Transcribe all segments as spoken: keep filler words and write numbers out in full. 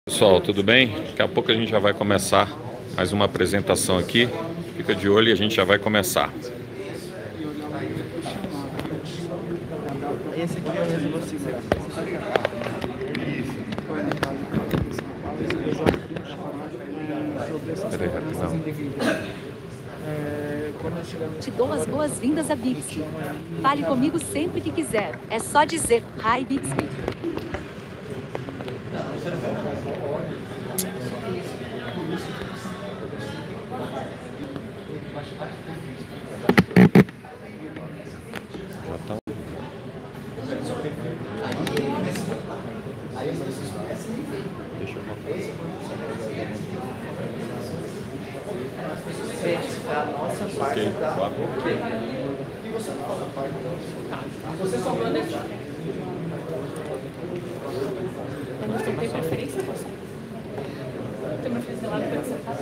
Pessoal, tudo bem? Daqui a pouco a gente já vai começar mais uma apresentação aqui. Fica de olho e a gente já vai começar. Esse aqui é o resolução. Peraí, rapidão. Te dou as boas-vindas a Bixby. Fale comigo sempre que quiser. É só dizer Hi Bixby. Já tá. Deixa eu botar. Ok, claro. Você tem preferência, você? Tem preferência lá para sentar?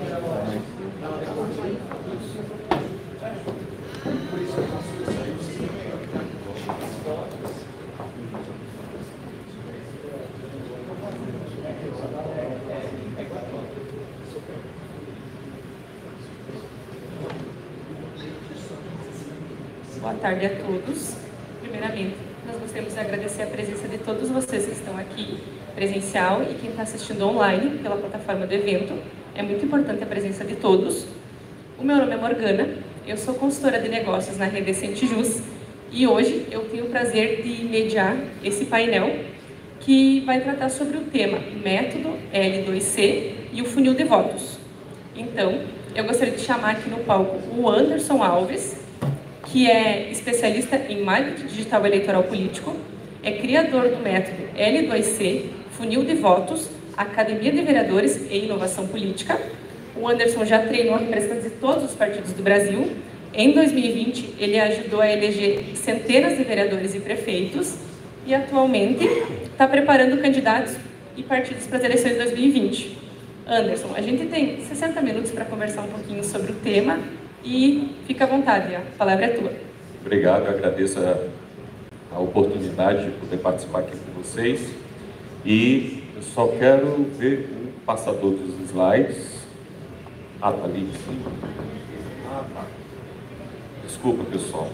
Boa tarde a todos. Primeiramente, nós gostaríamos de agradecer a presença de todos vocês que estão aqui presencial e quem está assistindo online pela plataforma do evento. É muito importante a presença de todos. O meu nome é Morgana, eu sou consultora de negócios na Rede Centijus e hoje eu tenho o prazer de mediar esse painel que vai tratar sobre o tema método L dois C e o funil de votos. Então, eu gostaria de chamar aqui no palco o Anderson Alves, que é especialista em marketing digital eleitoral político, é criador do método L dois C, Funil de Votos, Academia de Vereadores e Inovação Política. O Anderson já treinou representantes de todos os partidos do Brasil. Em dois mil e vinte, ele ajudou a eleger centenas de vereadores e prefeitos e atualmente está preparando candidatos e partidos para as eleições de dois mil e vinte. Anderson, a gente tem sessenta minutos para conversar um pouquinho sobre o tema. E fica à vontade, a palavra é tua. Obrigado, eu agradeço a, a oportunidade de poder participar aqui com vocês. E eu só quero ver o passador dos slides. Ah, tá ali de cima. Ah, tá. Desculpa, pessoal.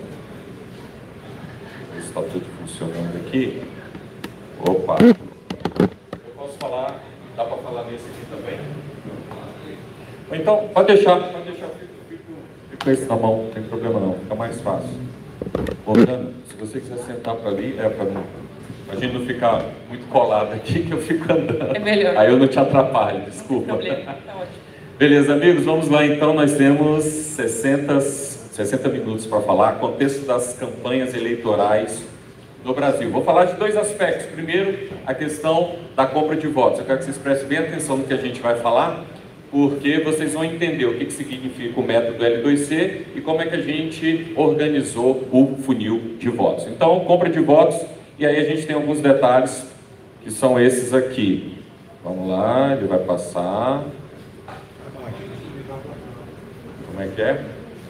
Está tudo funcionando aqui. Opa! Eu posso falar, dá para falar nesse aqui também? Então, pode deixar, pode deixar. Com esse na mão, não tem problema não, fica mais fácil. Voltando, se você quiser sentar para ali, é para não. A gente não ficar muito colado aqui, que eu fico andando. É melhor. Aí eu não te atrapalho, desculpa. Não tem problema, tá ótimo. Beleza, amigos, vamos lá então. Nós temos sessenta, sessenta minutos para falar, contexto das campanhas eleitorais no Brasil. Vou falar de dois aspectos. Primeiro, a questão da compra de votos. Eu quero que vocês prestem bem atenção no que a gente vai falar, porque vocês vão entender o que, que significa o método L dois C e como é que a gente organizou o funil de votos. Então, compra de votos, e aí a gente tem alguns detalhes que são esses aqui. Vamos lá, ele vai passar. Como é que é?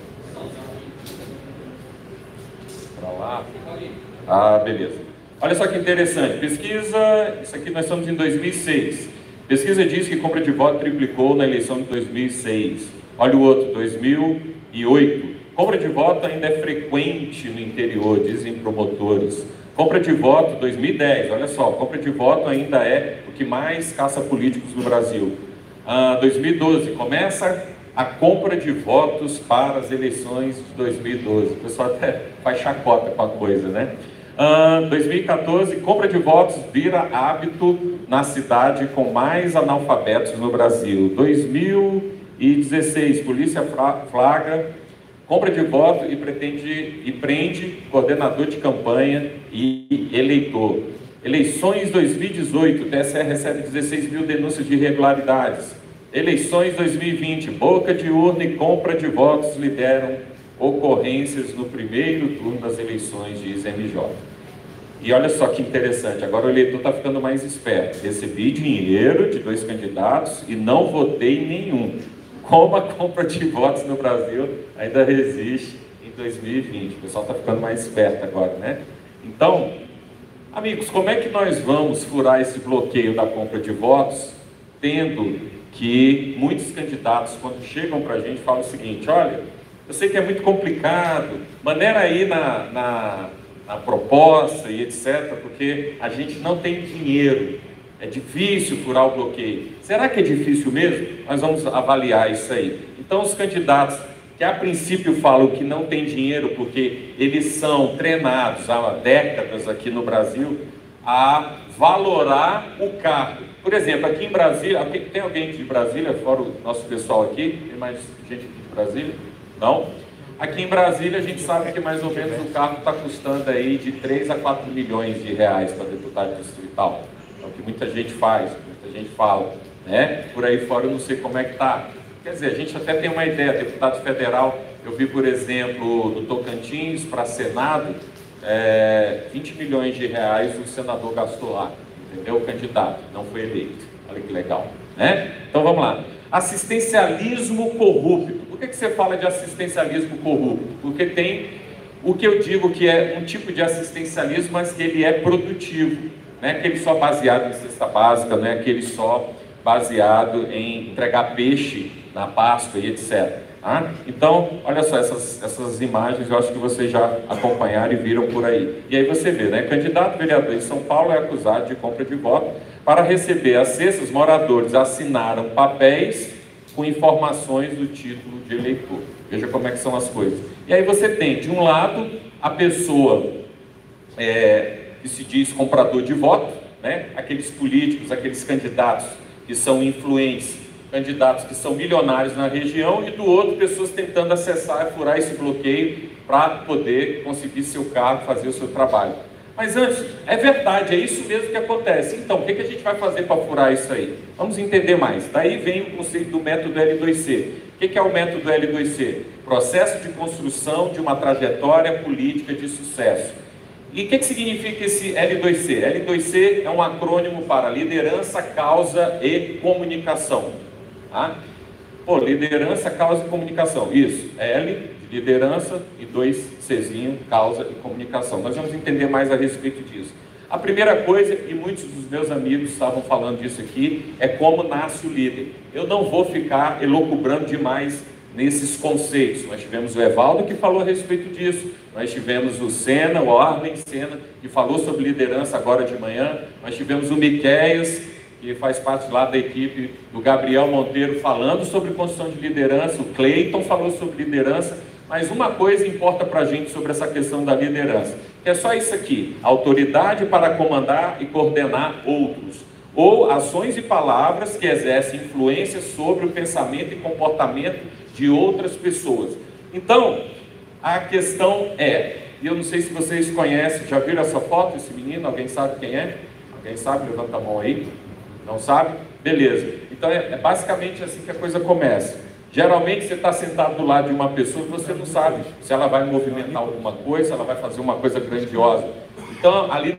Para lá. Ah, beleza. Olha só que interessante. Pesquisa, isso aqui nós estamos em dois mil e seis. Pesquisa diz que compra de voto triplicou na eleição de dois mil e seis. Olha o outro, dois mil e oito. Compra de voto ainda é frequente no interior, dizem promotores. Compra de voto, dois mil e dez, olha só, compra de voto ainda é o que mais caça políticos no Brasil. Ah, dois mil e doze, começa a compra de votos para as eleições de dois mil e doze. O pessoal até faz chacota com a coisa, né? Uh, dois mil e quatorze, compra de votos vira hábito na cidade com mais analfabetos no Brasil. dois mil e dezesseis, polícia flagra compra de voto e, pretende, e prende coordenador de campanha e eleitor. Eleições dois mil e dezoito, o T S E recebe dezesseis mil denúncias de irregularidades. Eleições dois mil e vinte, boca de urna e compra de votos lideram ocorrências no primeiro turno das eleições de I M J. E olha só que interessante, agora o eleitor está ficando mais esperto. Recebi dinheiro de dois candidatos e não votei em nenhum. Como a compra de votos no Brasil ainda resiste em dois mil e vinte. O pessoal está ficando mais esperto agora, né? Então, Amigos, como é que nós vamos furar esse bloqueio da compra de votos, tendo que muitos candidatos, quando chegam para a gente, falam o seguinte: olha, eu sei que é muito complicado, maneira aí na, na, na proposta e etcétera, porque a gente não tem dinheiro, é difícil furar o bloqueio. Será que é difícil mesmo? Nós vamos avaliar isso aí. Então, os candidatos que a princípio falam que não tem dinheiro, porque eles são treinados há décadas aqui no Brasil a valorar o cargo. Por exemplo, aqui em Brasília, tem alguém de Brasília, fora o nosso pessoal aqui? Tem mais gente aqui de Brasília? Não? Aqui em Brasília a gente sabe que mais ou menos o cargo está custando aí de três a quatro milhões de reais para deputado distrital. É o que muita gente faz, muita gente fala, né? Por aí fora eu não sei como é que está. Quer dizer, a gente até tem uma ideia, deputado federal, eu vi, por exemplo, no Tocantins, para Senado, é, vinte milhões de reais o senador gastou lá, entendeu? O candidato, não foi eleito. Olha que legal, né? Então vamos lá. Assistencialismo corrupto. Por que que você fala de assistencialismo corrupto? Porque tem o que eu digo que é um tipo de assistencialismo, mas que ele é produtivo. Não é aquele só baseado em cesta básica, não é aquele só baseado em entregar peixe na Páscoa e etcétera. Ah? Então, olha só, essas, essas imagens eu acho que vocês já acompanharam e viram por aí. E aí você vê, né? Candidato vereador em São Paulo é acusado de compra de voto. Para receber as cestas, moradores assinaram papéis com informações do título de eleitor. Veja como é que são as coisas. E aí você tem, de um lado, a pessoa é, que se diz comprador de voto, né? Aqueles políticos, aqueles candidatos que são influentes, candidatos que são milionários na região, e do outro, pessoas tentando acessar e furar esse bloqueio para poder conseguir seu cargo, fazer o seu trabalho. Mas antes, é verdade, é isso mesmo que acontece. Então, o que que a gente vai fazer para furar isso aí? Vamos entender mais. Daí vem o conceito do método L dois C. O que que é o método L dois C? Processo de construção de uma trajetória política de sucesso. E o que que significa esse L dois C? L dois C é um acrônimo para liderança, causa e comunicação. Tá? Pô, liderança, causa e comunicação. Isso, L, liderança, e dois Czinho, causa e comunicação. Nós vamos entender mais a respeito disso. A primeira coisa, e muitos dos meus amigos estavam falando disso aqui, é como nasce o líder. Eu não vou ficar elucubrando demais nesses conceitos. Nós tivemos o Evaldo que falou a respeito disso, nós tivemos o Senna, o Arlen Senna, que falou sobre liderança agora de manhã, nós tivemos o Miqueias, que faz parte lá da equipe do Gabriel Monteiro, falando sobre construção de liderança, o Cleiton falou sobre liderança, mas uma coisa importa para a gente sobre essa questão da liderança, que é só isso aqui: autoridade para comandar e coordenar outros, ou ações e palavras que exercem influência sobre o pensamento e comportamento de outras pessoas. Então, a questão é, e eu não sei se vocês conhecem, já viram essa foto, esse menino? Alguém sabe quem é? Alguém sabe? Levanta a mão aí. Não sabe? Beleza. Então é, é basicamente assim que a coisa começa. Geralmente você está sentado do lado de uma pessoa e você não sabe se ela vai movimentar alguma coisa, se ela vai fazer uma coisa grandiosa. Então ali...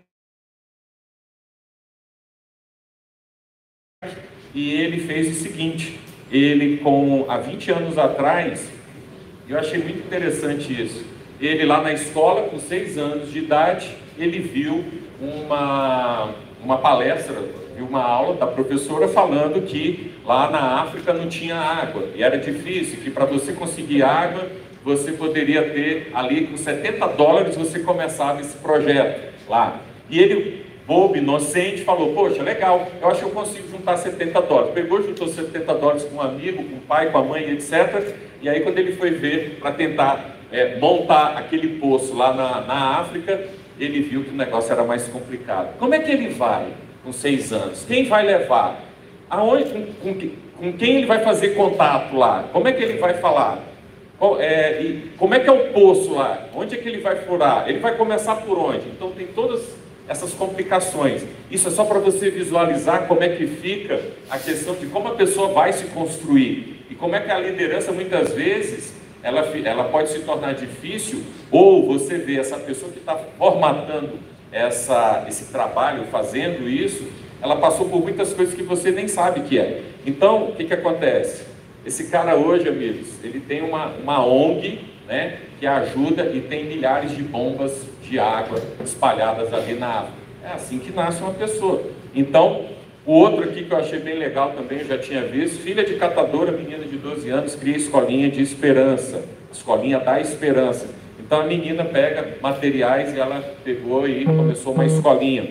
E ele fez o seguinte, ele com há vinte anos atrás, eu achei muito interessante isso, ele lá na escola, com seis anos de idade, ele viu uma, uma palestra, viu uma aula da professora falando que lá na África não tinha água, e era difícil, que para você conseguir água, você poderia ter ali com setenta dólares, você começava esse projeto lá. E ele, bobo, inocente, falou, poxa, legal, eu acho que eu consigo juntar setenta dólares. Pegou, juntou setenta dólares com um amigo, com o pai, com a mãe, etcétera. E aí quando ele foi ver para tentar é, montar aquele poço lá na, na África, ele viu que o negócio era mais complicado. Como é que ele vai com seis anos? Quem vai levar? Aonde, com, com, com quem ele vai fazer contato lá? Como é que ele vai falar? Qual, é, e como é que é o poço lá? Onde é que ele vai furar? Ele vai começar por onde? Então tem todas essas complicações. Isso é só para você visualizar como é que fica a questão de como a pessoa vai se construir. E como é que a liderança, muitas vezes, ela, ela pode se tornar difícil, ou você vê essa pessoa que está formatando essa, esse trabalho, fazendo isso, ela passou por muitas coisas que você nem sabe que é. Então, o que que acontece? Esse cara hoje, amigos, ele tem uma, uma O N G, né, que ajuda, e tem milhares de bombas de água espalhadas ali na África. É assim que nasce uma pessoa. Então, o outro aqui que eu achei bem legal também, eu já tinha visto, filha de catadora, menina de doze anos, cria escolinha de esperança, escolinha da esperança. Então a menina pega materiais e ela pegou e começou uma escolinha.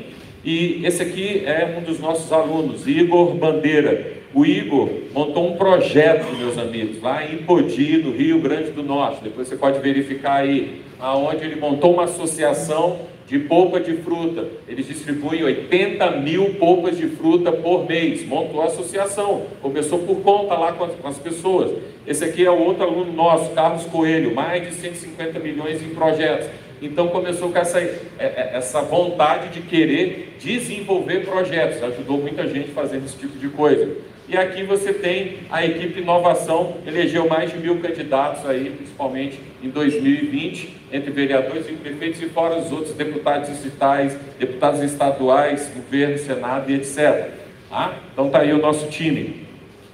E esse aqui é um dos nossos alunos, Igor Bandeira. O Igor montou um projeto, meus amigos, lá em Podi, no Rio Grande do Norte. Depois você pode verificar aí, aonde ele montou uma associação de polpa de fruta. Eles distribuem oitenta mil polpas de fruta por mês. Montou a associação, começou por conta lá com as, com as pessoas. Esse aqui é o outro aluno nosso, Carlos Coelho, mais de cento e cinquenta milhões em projetos. Então começou com essa, essa vontade de querer desenvolver projetos. Ajudou muita gente fazendo esse tipo de coisa. E aqui você tem a equipe Inovação, elegeu mais de mil candidatos aí, principalmente em dois mil e vinte, entre vereadores e prefeitos e fora os outros deputados distritais, deputados estaduais, governo, senado e etcétera. Ah, então está aí o nosso time.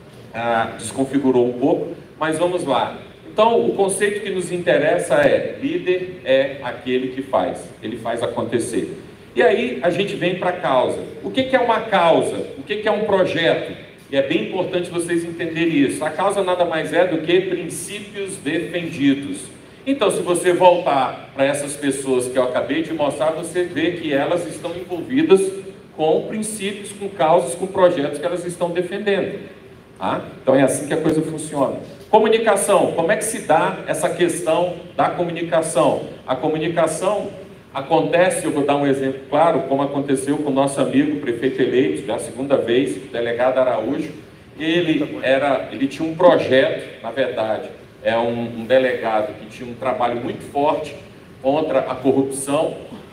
Ah, desconfigurou um pouco, mas vamos lá. Então, o conceito que nos interessa é, líder é aquele que faz, ele faz acontecer. E aí a gente vem para a causa. O que, que é uma causa? O que, que é um projeto? E é bem importante vocês entenderem isso. A causa nada mais é do que princípios defendidos. Então, se você voltar para essas pessoas que eu acabei de mostrar, você vê que elas estão envolvidas com princípios, com causas, com projetos que elas estão defendendo. Tá? Então, é assim que a coisa funciona. Comunicação. Como é que se dá essa questão da comunicação? A comunicação acontece, eu vou dar um exemplo claro, como aconteceu com o nosso amigo prefeito eleito, já a segunda vez, o delegado Araújo. Ele, era, ele tinha um projeto, na verdade, é um, um delegado que tinha um trabalho muito forte contra a corrupção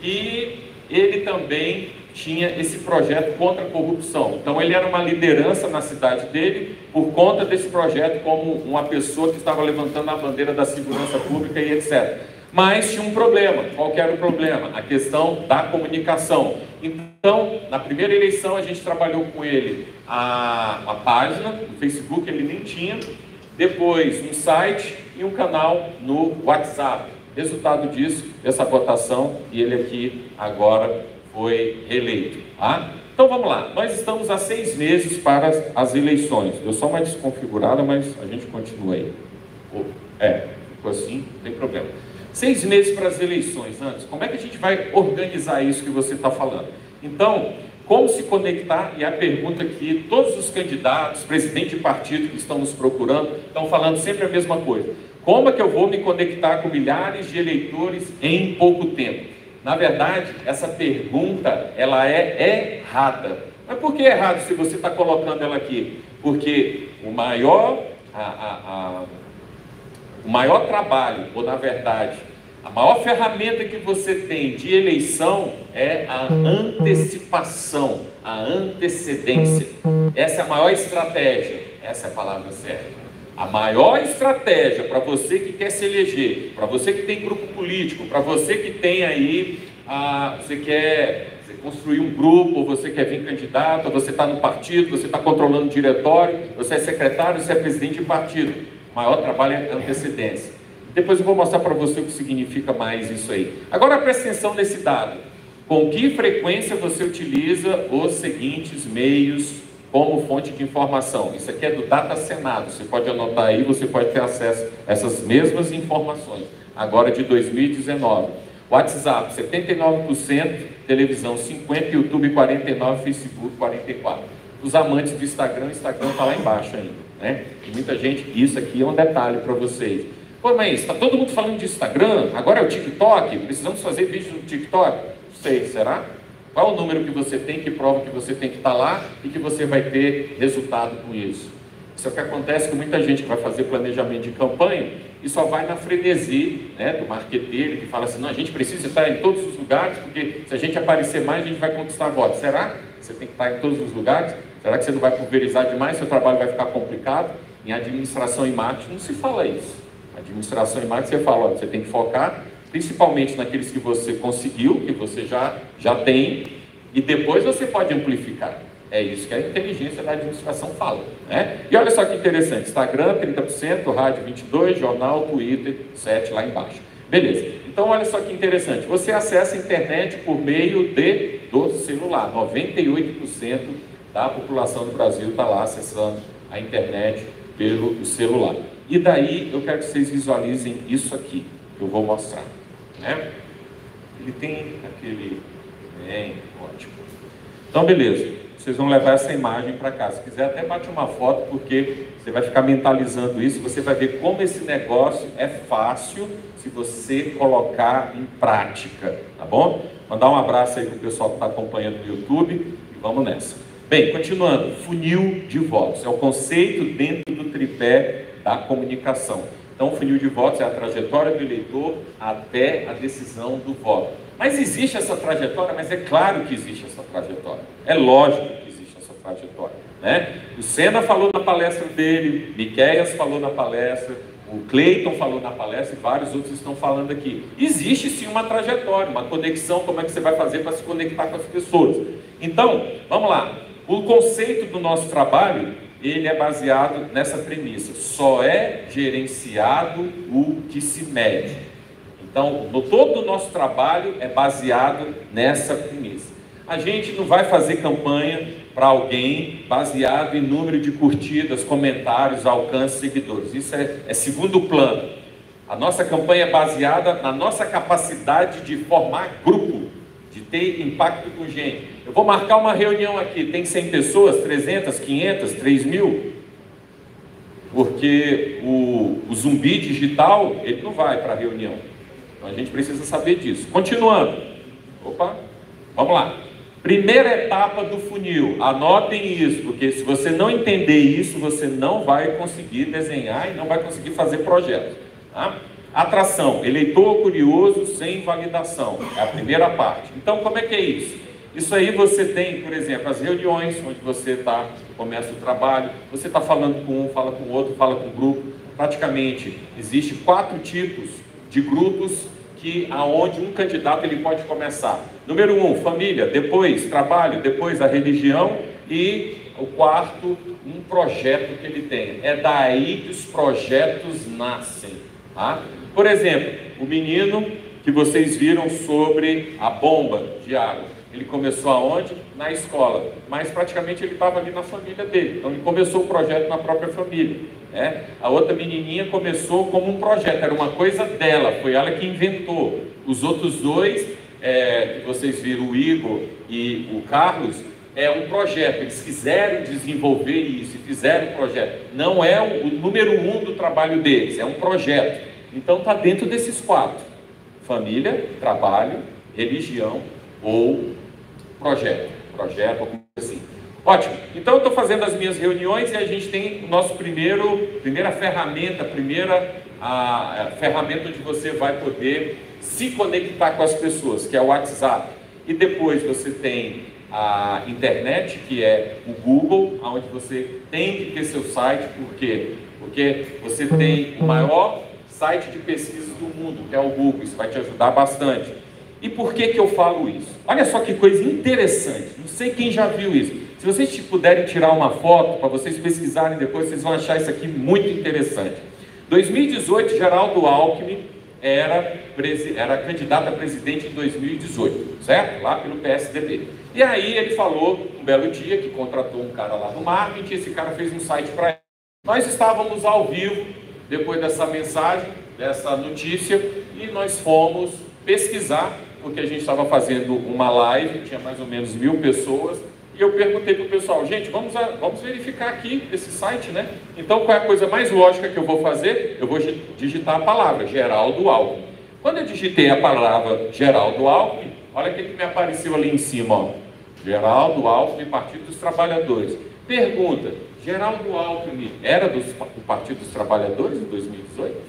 e ele também tinha esse projeto contra a corrupção. Então ele era uma liderança na cidade dele por conta desse projeto como uma pessoa que estava levantando a bandeira da segurança pública e etcétera. Mas tinha um problema. Qual que era o problema? A questão da comunicação. Então, na primeira eleição, a gente trabalhou com ele a, a página, no Facebook ele nem tinha, depois um site e um canal no WhatsApp. Resultado disso, essa votação, e ele aqui agora foi reeleito. Tá? Então vamos lá, nós estamos há seis meses para as, as eleições. Deu só uma desconfigurada, mas a gente continua aí. É, ficou assim, não tem problema. Seis meses para as eleições antes, como é que a gente vai organizar isso que você está falando? Então, como se conectar? E a pergunta que todos os candidatos, presidente de partido que estão nos procurando, estão falando sempre a mesma coisa. Como é que eu vou me conectar com milhares de eleitores em pouco tempo? Na verdade, essa pergunta, ela é errada. Mas por que é errado se você está colocando ela aqui? Porque o maior... A, a, a, O maior trabalho, ou na verdade, a maior ferramenta que você tem de eleição é a antecipação, a antecedência. Essa é a maior estratégia, essa é a palavra certa. A maior estratégia para você que quer se eleger, para você que tem grupo político, para você que tem aí, ah, você quer construir um grupo, ou você quer vir candidato, ou você está no partido, você está controlando o diretório, você é secretário, você é presidente de partido. O maior trabalho é a antecedência. Depois eu vou mostrar para você o que significa mais isso aí. Agora preste atenção nesse dado. Com que frequência você utiliza os seguintes meios como fonte de informação? Isso aqui é do Data Senado. Você pode anotar aí, você pode ter acesso a essas mesmas informações. Agora de dois mil e dezenove. WhatsApp, setenta e nove por cento, televisão cinquenta por cento, YouTube quarenta e nove por cento, Facebook quarenta e quatro por cento. Os amantes do Instagram, o Instagram está lá embaixo ainda. Né? E muita gente, isso aqui é um detalhe para vocês. Pô, mas está todo mundo falando de Instagram, agora é o TikTok, precisamos fazer vídeo no TikTok? Não sei, será? Qual o número que você tem que prova que você tem que estar lá e que você vai ter resultado com isso? Isso é o que acontece com muita gente que vai fazer planejamento de campanha e só vai na frenesi, né, do marqueteiro que fala assim, não, a gente precisa estar em todos os lugares, porque se a gente aparecer mais, a gente vai conquistar votos. Será? Você tem que estar em todos os lugares? Será que você não vai pulverizar demais? Seu trabalho vai ficar complicado? Em administração e marketing não se fala isso. Administração e marketing você fala, olha, você tem que focar principalmente naqueles que você conseguiu, que você já, já tem, e depois você pode amplificar. É isso que a inteligência da administração fala, né? E olha só que interessante, Instagram trinta por cento, rádio vinte e dois por cento, jornal, Twitter sete por cento lá embaixo. Beleza, então olha só que interessante, você acessa a internet por meio de do celular. noventa e oito por cento da população do Brasil está lá acessando a internet pelo celular. E daí eu quero que vocês visualizem isso aqui, que eu vou mostrar, né? Ele tem aquele... Bem, ótimo. Então, beleza. Vocês vão levar essa imagem para casa. Se quiser, até bate uma foto, porque você vai ficar mentalizando isso. Você vai ver como esse negócio é fácil se você colocar em prática, tá bom? Mandar um abraço aí para o pessoal que está acompanhando no YouTube e vamos nessa. Bem, continuando. Funil de votos. É o conceito dentro do tripé da comunicação. Então, o funil de votos é a trajetória do eleitor até a decisão do voto. Mas existe essa trajetória? Mas é claro que existe essa trajetória. É lógico que existe essa trajetória, né? O Senna falou na palestra dele, Miqueias falou na palestra, o Cleiton falou na palestra e vários outros estão falando aqui. Existe sim uma trajetória, uma conexão, como é que você vai fazer para se conectar com as pessoas. Então, vamos lá. O conceito do nosso trabalho, ele é baseado nessa premissa. Só é gerenciado o que se mede. Então, no, todo o nosso trabalho é baseado nessa premissa. A gente não vai fazer campanha para alguém baseado em número de curtidas, comentários, alcance, seguidores. Isso é, é segundo plano. A nossa campanha é baseada na nossa capacidade de formar grupo, de ter impacto com gente. Eu vou marcar uma reunião aqui, tem cem pessoas, trezentas, quinhentas, três mil? Porque o, o zumbi digital, ele não vai para a reunião. Então a gente precisa saber disso. Continuando. Opa, vamos lá. Primeira etapa do funil. Anotem isso, porque se você não entender isso, você não vai conseguir desenhar e não vai conseguir fazer projetos. Tá? Atração. Eleitor curioso sem validação. É a primeira parte. Então, como é que é isso? Isso aí você tem, por exemplo, as reuniões onde você está, começa o trabalho, você está falando com um, fala com o outro, fala com o grupo. Praticamente, existe quatro tipos de grupos que aonde um candidato ele pode começar. Número um, família, depois trabalho, depois a religião e o quarto, um projeto que ele tem. É daí que os projetos nascem. Tá? Por exemplo, o menino que vocês viram sobre a bomba de água. Ele começou aonde? Na escola, mas praticamente ele estava ali na família dele. Então ele começou o projeto na própria família. Né? A outra menininha começou como um projeto, era uma coisa dela, foi ela que inventou. Os outros dois, é, que vocês viram, o Igor e o Carlos, é um projeto. Eles quiseram desenvolver isso, fizeram o projeto. Não é o, o número um do trabalho deles, é um projeto. Então está dentro desses quatro: família, trabalho, religião ou projeto, projeto, alguma coisa assim. Ótimo, então eu estou fazendo as minhas reuniões e a gente tem o nosso primeiro, primeira ferramenta, primeira a, a ferramenta onde você vai poder se conectar com as pessoas, que é o WhatsApp. E depois você tem a internet, que é o Google, onde você tem que ter seu site. Por quê? Porque você tem o maior site de pesquisa do mundo, que é o Google. Isso vai te ajudar bastante. E por que que eu falo isso? Olha só que coisa interessante, não sei quem já viu isso. Se vocês puderem tirar uma foto, para vocês pesquisarem depois, vocês vão achar isso aqui muito interessante. dois mil e dezoito, Geraldo Alckmin era, era candidato a presidente em dois mil e dezoito, certo? Lá pelo P S D B. E aí ele falou, um belo dia, que contratou um cara lá no marketing, esse cara fez um site para ele. Nós estávamos ao vivo, depois dessa mensagem, dessa notícia, e nós fomos pesquisar, porque a gente estava fazendo uma live, tinha mais ou menos mil pessoas, e eu perguntei para o pessoal, gente, vamos, a, vamos verificar aqui esse site, né? Então, qual é a coisa mais lógica que eu vou fazer? Eu vou digitar a palavra, Geraldo Alckmin. Quando eu digitei a palavra Geraldo Alckmin, olha o que me apareceu ali em cima, ó. Geraldo Alckmin, Partido dos Trabalhadores. Pergunta, Geraldo Alckmin era dos, do Partido dos Trabalhadores em dois mil e dezoito?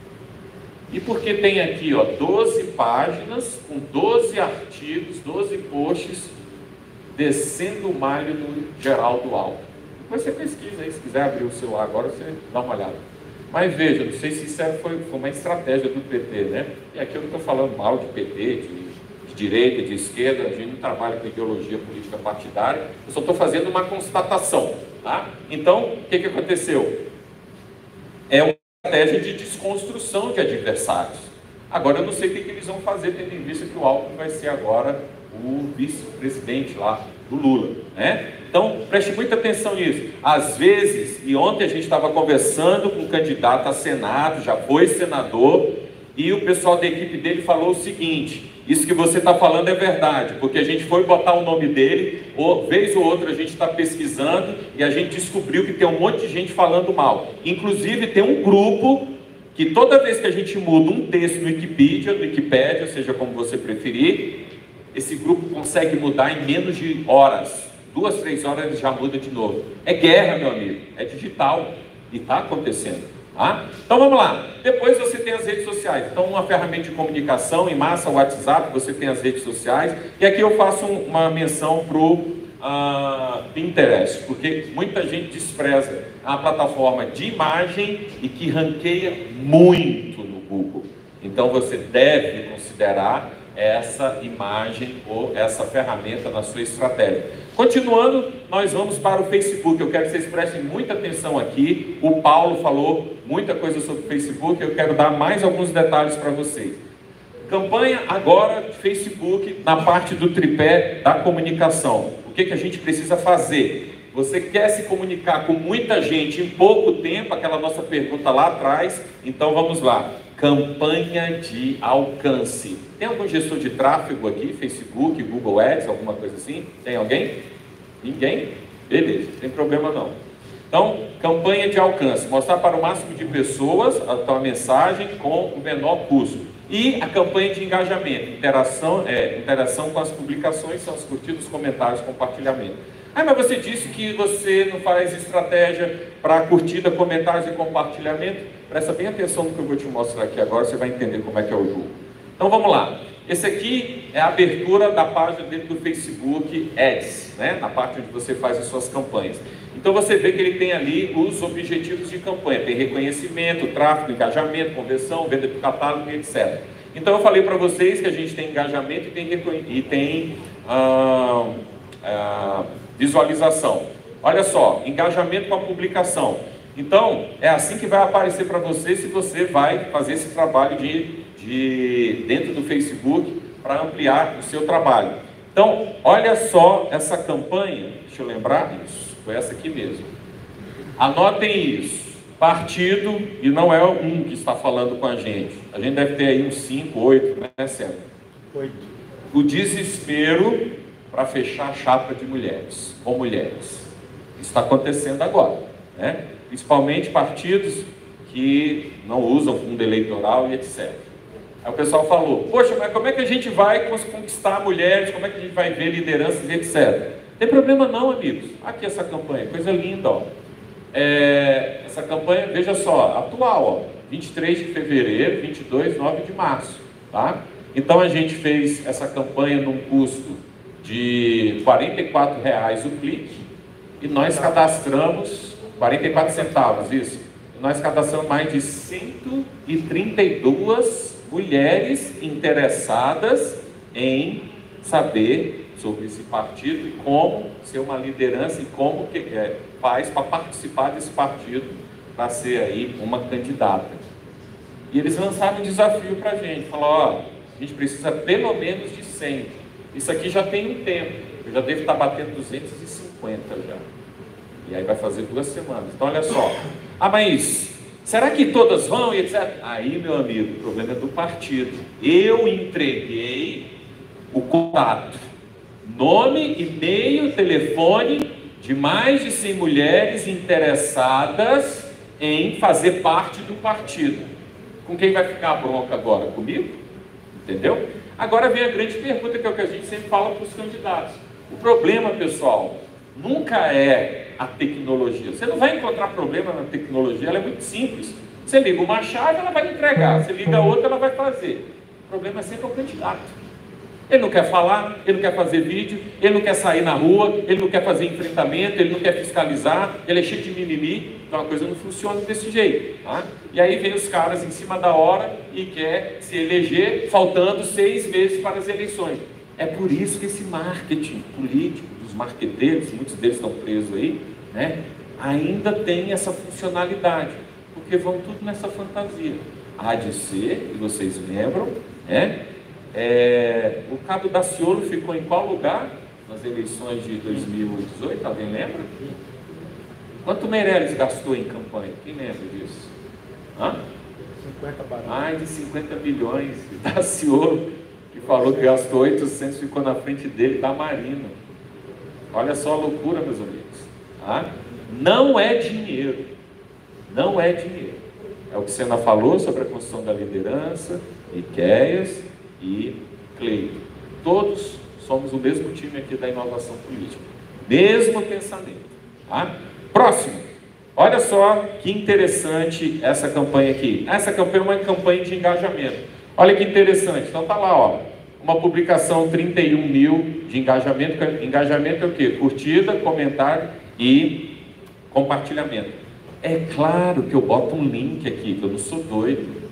E porque tem aqui, ó, doze páginas, com doze artigos, doze posts, descendo o malho no Geraldo Alckmin. Depois você pesquisa aí, se quiser abrir o celular agora, você dá uma olhada. Mas veja, não sei se isso foi, foi uma estratégia do P T, né? E aqui eu não estou falando mal de P T, de, de direita, de esquerda, a gente não trabalha com ideologia política partidária, eu só estou fazendo uma constatação, tá? Então, o que que aconteceu? É uma estratégia de desconstrução de adversários. Agora, eu não sei o que, que eles vão fazer, tendo em vista que o Alckmin vai ser agora o vice-presidente lá do Lula, né? Então, preste muita atenção nisso. Às vezes, e ontem a gente estava conversando com um candidato a Senado, já foi senador, e o pessoal da equipe dele falou o seguinte: isso que você está falando é verdade, porque a gente foi botar o nome dele, ou vez ou outra a gente está pesquisando, e a gente descobriu que tem um monte de gente falando mal. Inclusive tem um grupo que toda vez que a gente muda um texto no Wikipedia, no Wikipédia, seja como você preferir, esse grupo consegue mudar em menos de horas. Duas, três horas ele já muda de novo. É guerra, meu amigo. É digital. E está acontecendo. Tá? Então vamos lá. Depois você tem as redes sociais. Então uma ferramenta de comunicação em massa, o WhatsApp, você tem as redes sociais. E aqui eu faço uma menção para o uh, Pinterest, porque muita gente despreza a plataforma de imagem e que ranqueia muito no Google. Então você deve considerar essa imagem ou essa ferramenta na sua estratégia. Continuando, nós vamos para o Facebook. Eu quero que vocês prestem muita atenção aqui. O Paulo falou muita coisa sobre o Facebook. Eu quero dar mais alguns detalhes para vocês. Campanha agora de Facebook na parte do tripé da comunicação. O que, que a gente precisa fazer? Você quer se comunicar com muita gente em pouco tempo? Aquela nossa pergunta lá atrás. Então vamos lá. Campanha de alcance. Tem algum gestor de tráfego aqui? Facebook, Google Ads, alguma coisa assim? Tem alguém? Ninguém? Beleza, não tem problema não. Então, campanha de alcance. Mostrar para o máximo de pessoas a tua mensagem com o menor custo. E a campanha de engajamento. Interação, é, interação com as publicações, são os curtidos, comentários, compartilhamento. Ah, mas você disse que você não faz estratégia para curtida, comentários e compartilhamento. Presta bem atenção no que eu vou te mostrar aqui agora, você vai entender como é que é o jogo. Então vamos lá. Esse aqui é a abertura da página dentro do Facebook Ads, né? Na parte onde você faz as suas campanhas. Então você vê que ele tem ali os objetivos de campanha. Tem reconhecimento, tráfego, engajamento, conversão, venda de catálogo e etcétera. Então eu falei para vocês que a gente tem engajamento e tem, e tem ah, ah, visualização. Olha só, engajamento com a publicação. Então, é assim que vai aparecer para você se você vai fazer esse trabalho de, de dentro do Facebook para ampliar o seu trabalho. Então, olha só essa campanha, deixa eu lembrar isso, foi essa aqui mesmo. Anotem isso, partido, e não é um que está falando com a gente, a gente deve ter aí uns cinco, oito, né, Sérgio? Oito. O desespero para fechar a chapa de mulheres, com mulheres. Isso está acontecendo agora, né? Principalmente partidos que não usam fundo eleitoral e etcétera. Aí o pessoal falou, poxa, mas como é que a gente vai conquistar mulheres, como é que a gente vai ver lideranças e etcétera. Não tem problema não, amigos. Aqui essa campanha, coisa linda, ó. É, essa campanha, veja só, atual, ó, vinte e três de fevereiro, vinte e dois, nove de março, tá? Então a gente fez essa campanha num custo de quarenta e quatro reais o clique e nós cadastramos quarenta e quatro centavos, isso. Nós cadastramos mais de cento e trinta e duas mulheres interessadas em saber sobre esse partido e como ser uma liderança e como que é, faz para participar desse partido, para ser aí uma candidata. E eles lançaram um desafio para a gente, falaram, ó, a gente precisa pelo menos de cem. Isso aqui já tem um tempo, eu já devo estar batendo duzentos e cinquenta já. E aí vai fazer duas semanas. Então olha só. Ah, mas será que todas vão e etcétera? Aí, meu amigo, o problema é do partido. Eu entreguei o contato, nome, e-mail, telefone de mais de cem mulheres interessadas em fazer parte do partido. Com quem vai ficar a bronca agora? Comigo? Entendeu? Agora vem a grande pergunta, que é o que a gente sempre fala para os candidatos. O problema, pessoal, nunca é a tecnologia. Você não vai encontrar problema na tecnologia, ela é muito simples. Você liga uma chave, ela vai entregar. Você liga outra, ela vai fazer. O problema é sempre o candidato. Ele não quer falar, ele não quer fazer vídeo, ele não quer sair na rua, ele não quer fazer enfrentamento, ele não quer fiscalizar, ele é cheio de mimimi. Então a coisa não funciona desse jeito. Tá? E aí vem os caras em cima da hora e quer se eleger faltando seis meses para as eleições. É por isso que esse marketing político, os marqueteiros, muitos deles estão presos aí, né, ainda tem essa funcionalidade, porque vão tudo nessa fantasia. Há de ser, e vocês lembram, né, É, o Cabo Daciolo ficou em qual lugar nas eleições de dois mil e dezoito? Alguém lembra? Quanto Meirelles gastou em campanha? Quem lembra disso? Hã? Mais de cinquenta milhões. Daciolo, que falou que gastou oitocentos, ficou na frente dele, da Marina. Olha só a loucura, meus amigos. Tá? Não é dinheiro. Não é dinheiro. É o que Sena falou sobre a construção da liderança, Miqueias e Cleide. Todos somos o mesmo time aqui da inovação política. Mesmo pensamento. Tá? Próximo. Olha só que interessante essa campanha aqui. Essa campanha é uma campanha de engajamento. Olha que interessante. Então tá lá, ó. Uma publicação trinta e um mil de engajamento. Engajamento é o quê? Curtida, comentário e compartilhamento. É claro que eu boto um link aqui, que eu não sou doido.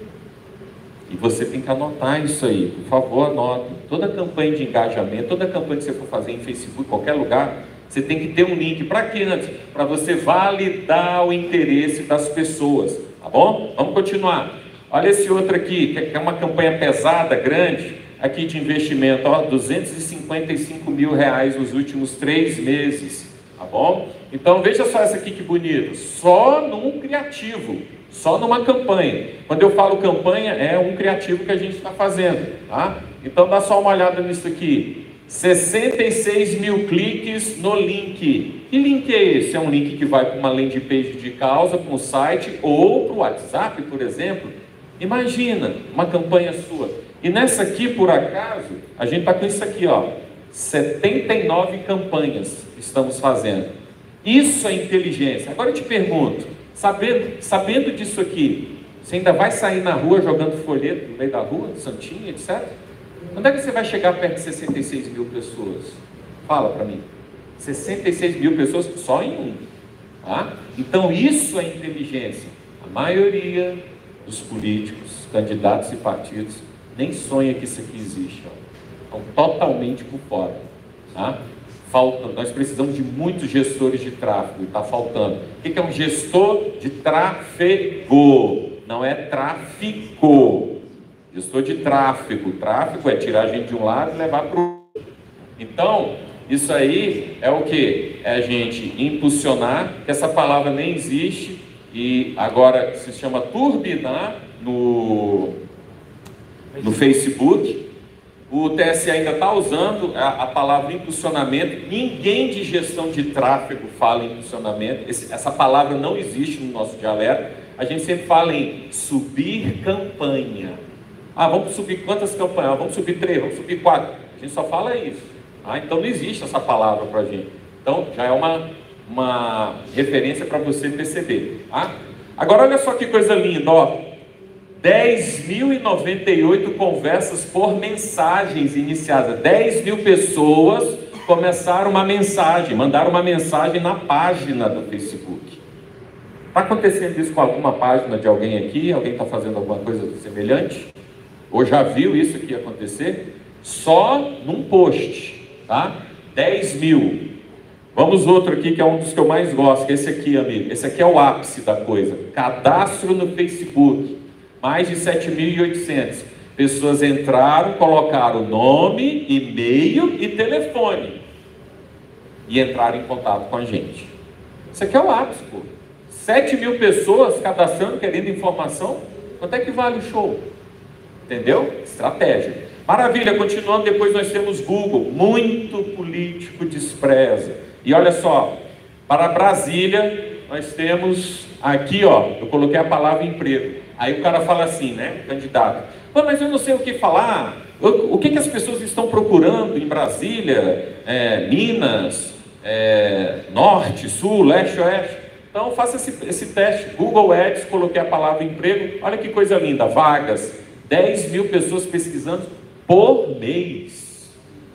E você tem que anotar isso aí, por favor, anote. Toda campanha de engajamento, toda campanha que você for fazer em Facebook, qualquer lugar, você tem que ter um link. Para quê, antes? Para você validar o interesse das pessoas, tá bom? Vamos continuar. Olha esse outro aqui, que é uma campanha pesada, grande, aqui de investimento, ó, duzentos e cinquenta e cinco mil reais nos últimos três meses, tá bom? Então veja só essa aqui que bonito, só num criativo, só numa campanha. Quando eu falo campanha, é um criativo que a gente está fazendo, tá? Então dá só uma olhada nisso aqui, sessenta e seis mil cliques no link. Que link é esse? É um link que vai para uma landing page de causa, para um site ou para o WhatsApp, por exemplo. Imagina uma campanha sua. E nessa aqui, por acaso, a gente está com isso aqui, ó, setenta e nove campanhas que estamos fazendo. Isso é inteligência. Agora eu te pergunto, sabendo, sabendo disso aqui, você ainda vai sair na rua jogando folheto no meio da rua, santinho, etcétera? Quando é que você vai chegar perto de sessenta e seis mil pessoas? Fala para mim. sessenta e seis mil pessoas só em um. Tá? Então isso é inteligência. A maioria dos políticos, candidatos e partidos nem sonha que isso aqui existe. Ó. Estão totalmente por fora. Tá? Falta, nós precisamos de muitos gestores de tráfego, está faltando. O que é um gestor de tráfego? Não é tráfico. Gestor de tráfego. Tráfego é tirar a gente de um lado e levar para o outro. Então, isso aí é o que? É a gente impulsionar, que essa palavra nem existe, e agora se chama turbinar no, no Facebook. O T S E ainda está usando a, a palavra impulsionamento. Ninguém de gestão de tráfego fala em impulsionamento. Esse, essa palavra não existe no nosso dialeto. A gente sempre fala em subir campanha. Ah, vamos subir quantas campanhas? Ah, vamos subir três, vamos subir quatro. A gente só fala isso. Ah, então não existe essa palavra para a gente. Então já é uma, uma referência para você perceber. Ah? Agora olha só que coisa linda, ó. dez mil e noventa e oito conversas por mensagens iniciadas. dez mil pessoas começaram uma mensagem, mandaram uma mensagem na página do Facebook. Está acontecendo isso com alguma página de alguém aqui? Alguém está fazendo alguma coisa semelhante? Ou já viu isso aqui acontecer? Só num post, tá? dez mil. Vamos outro aqui que é um dos que eu mais gosto, que é esse aqui, amigo. Esse aqui é o ápice da coisa. Cadastro no Facebook. Mais de sete mil e oitocentos pessoas entraram, colocaram nome, e-mail e telefone e entraram em contato com a gente. Isso aqui é o ápice, pô. sete mil pessoas cadastrando, querendo informação. Quanto é que vale o show? Entendeu? Estratégia. Maravilha, continuando, depois nós temos Google. Muito político despreza. E olha só, para Brasília, nós temos aqui, ó, eu coloquei a palavra emprego. Aí o cara fala assim, né, candidato, pô, mas eu não sei o que falar, o, o que, que as pessoas estão procurando em Brasília, é, Minas, é, Norte, Sul, Leste, Oeste. Então faça esse, esse teste, Google Ads, coloquei a palavra emprego, olha que coisa linda, vagas, dez mil pessoas pesquisando por mês.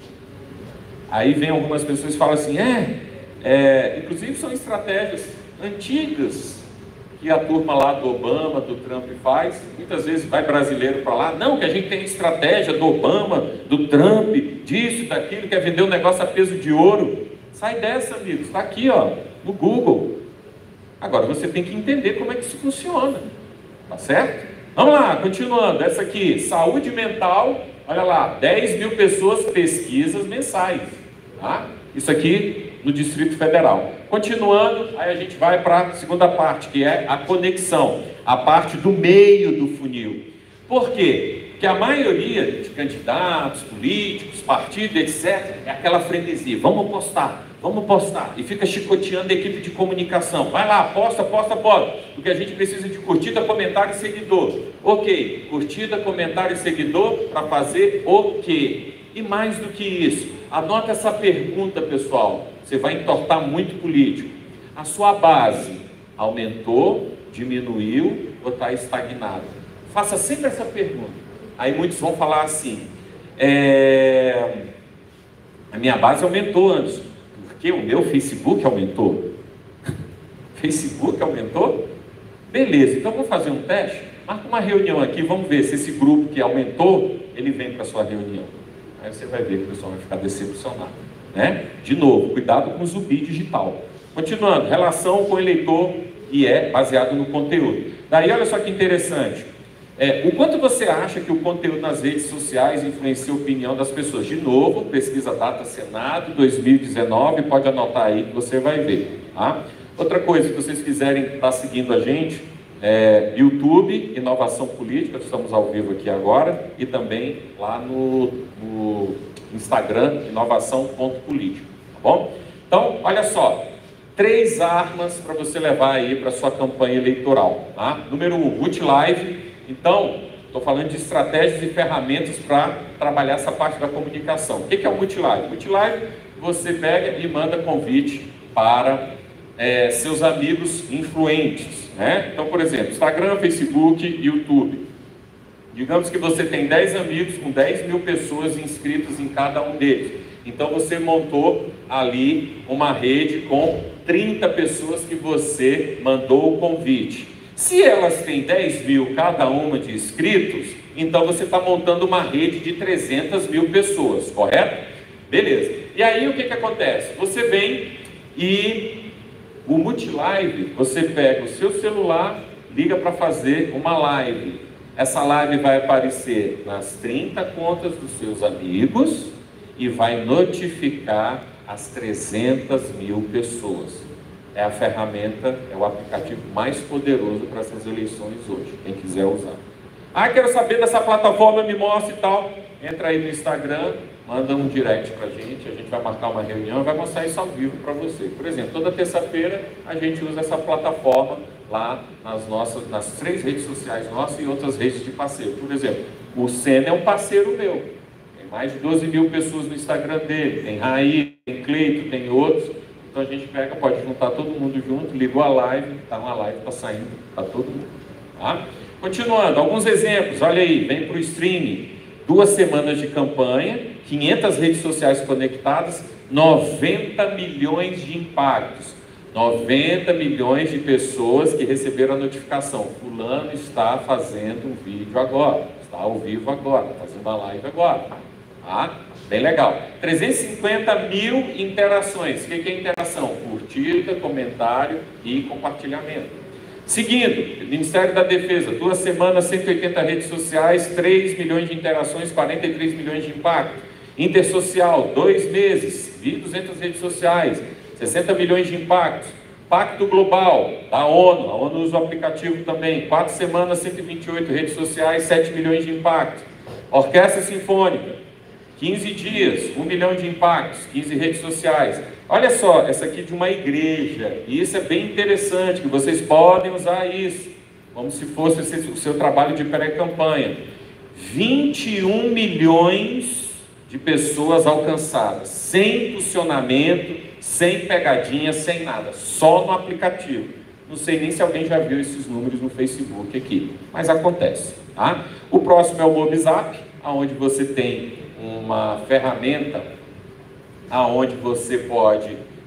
Aí vem algumas pessoas e falam assim, é, é inclusive são estratégias antigas, que a turma lá do Obama, do Trump faz. Muitas vezes vai brasileiro para lá, não, que a gente tem estratégia do Obama, do Trump, disso, daquilo, quer vender um negócio a peso de ouro. Sai dessa, amigos, está aqui, ó, no Google. Agora você tem que entender como é que isso funciona, tá certo? Vamos lá, continuando, essa aqui, saúde mental olha lá, dez mil pessoas pesquisas mensais, tá? Isso aqui no Distrito Federal. Continuando, aí a gente vai para a segunda parte, que é a conexão, a parte do meio do funil. Por quê? Porque a maioria de candidatos, políticos, partidos, etcétera, é aquela frenesia, vamos postar, vamos postar, e fica chicoteando a equipe de comunicação, vai lá, posta, posta, posta, porque a gente precisa de curtida, comentário e seguidor. Ok, curtida, comentário e seguidor para fazer o quê? E mais do que isso, anota essa pergunta, pessoal, você vai entortar muito político. A sua base aumentou, diminuiu ou está estagnada? Faça sempre essa pergunta. Aí muitos vão falar assim, é... a minha base aumentou antes, porque o meu Facebook aumentou. Facebook aumentou? Beleza, então vamos fazer um teste? Marca uma reunião aqui, vamos ver se esse grupo que aumentou, ele vem para a sua reunião. Aí você vai ver que o pessoal vai ficar decepcionado, né? De novo, cuidado com o zumbi digital. Continuando, relação com o eleitor e é baseado no conteúdo. Daí olha só que interessante, é, o quanto você acha que o conteúdo nas redes sociais influencia a opinião das pessoas? De novo, pesquisa Data Senado dois mil e dezenove, pode anotar aí que você vai ver, tá? Outra coisa, se vocês quiserem estar seguindo a gente, é, YouTube, Inovação Política, estamos ao vivo aqui agora, e também lá no, no Instagram, inovação ponto política, tá bom? Então, olha só, três armas para você levar aí para a sua campanha eleitoral, tá? Número um, Multilive. Então, estou falando de estratégias e ferramentas para trabalhar essa parte da comunicação. O que é o Multilive? Multilive, você pega e manda convite para é, seus amigos influentes, né? Então, por exemplo, Instagram, Facebook, YouTube. Digamos que você tem dez amigos com dez mil pessoas inscritas em cada um deles. Então, você montou ali uma rede com trinta pessoas que você mandou o convite. Se elas têm dez mil cada uma de inscritos, então você está montando uma rede de trezentas mil pessoas, correto? Beleza. E aí o que que acontece? Você vem e o Multilive, você pega o seu celular, liga para fazer uma live. Essa live vai aparecer nas trinta contas dos seus amigos e vai notificar as trezentas mil pessoas. É a ferramenta, é o aplicativo mais poderoso para essas eleições hoje, quem quiser usar. Ah, quero saber dessa plataforma, me mostra e tal. Entra aí no Instagram, manda um direct para a gente, a gente vai marcar uma reunião e vai mostrar isso ao vivo para você. Por exemplo, toda terça-feira a gente usa essa plataforma lá nas nossas, nas três redes sociais nossas e outras redes de parceiro. Por exemplo, o Senna é um parceiro meu. Tem mais de doze mil pessoas no Instagram dele, tem Raí, tem Cleito, tem outros. Então a gente pega, pode juntar todo mundo junto, ligou a live, está uma live, está saindo, está todo mundo. Tá? Continuando, alguns exemplos, olha aí, vem para o streaming, duas semanas de campanha, quinhentas redes sociais conectadas, noventa milhões de impactos, noventa milhões de pessoas que receberam a notificação, fulano está fazendo um vídeo agora, está ao vivo agora, fazendo uma live agora, tá? Bem legal. trezentas e cinquenta mil interações. O que é interação? Curtida, comentário e compartilhamento. Seguindo, Ministério da Defesa, duas semanas, cento e oitenta redes sociais, três milhões de interações, quarenta e três milhões de impacto. Intersocial, dois meses, mil e duzentas redes sociais, sessenta milhões de impactos. Pacto Global, da ONU, a ONU usa o aplicativo também, quatro semanas, cento e vinte e oito redes sociais, sete milhões de impactos. Orquestra Sinfônica, quinze dias, um milhão de impactos, quinze redes sociais. Olha só, essa aqui de uma igreja, e isso é bem interessante, que vocês podem usar isso, como se fosse o seu trabalho de pré-campanha. vinte e um milhões de pessoas alcançadas, sem impulsionamento, sem pegadinha, sem nada, só no aplicativo. Não sei nem se alguém já viu esses números no Facebook aqui, mas acontece, tá? O próximo é o Mobizap, onde você tem uma ferramenta aonde você pode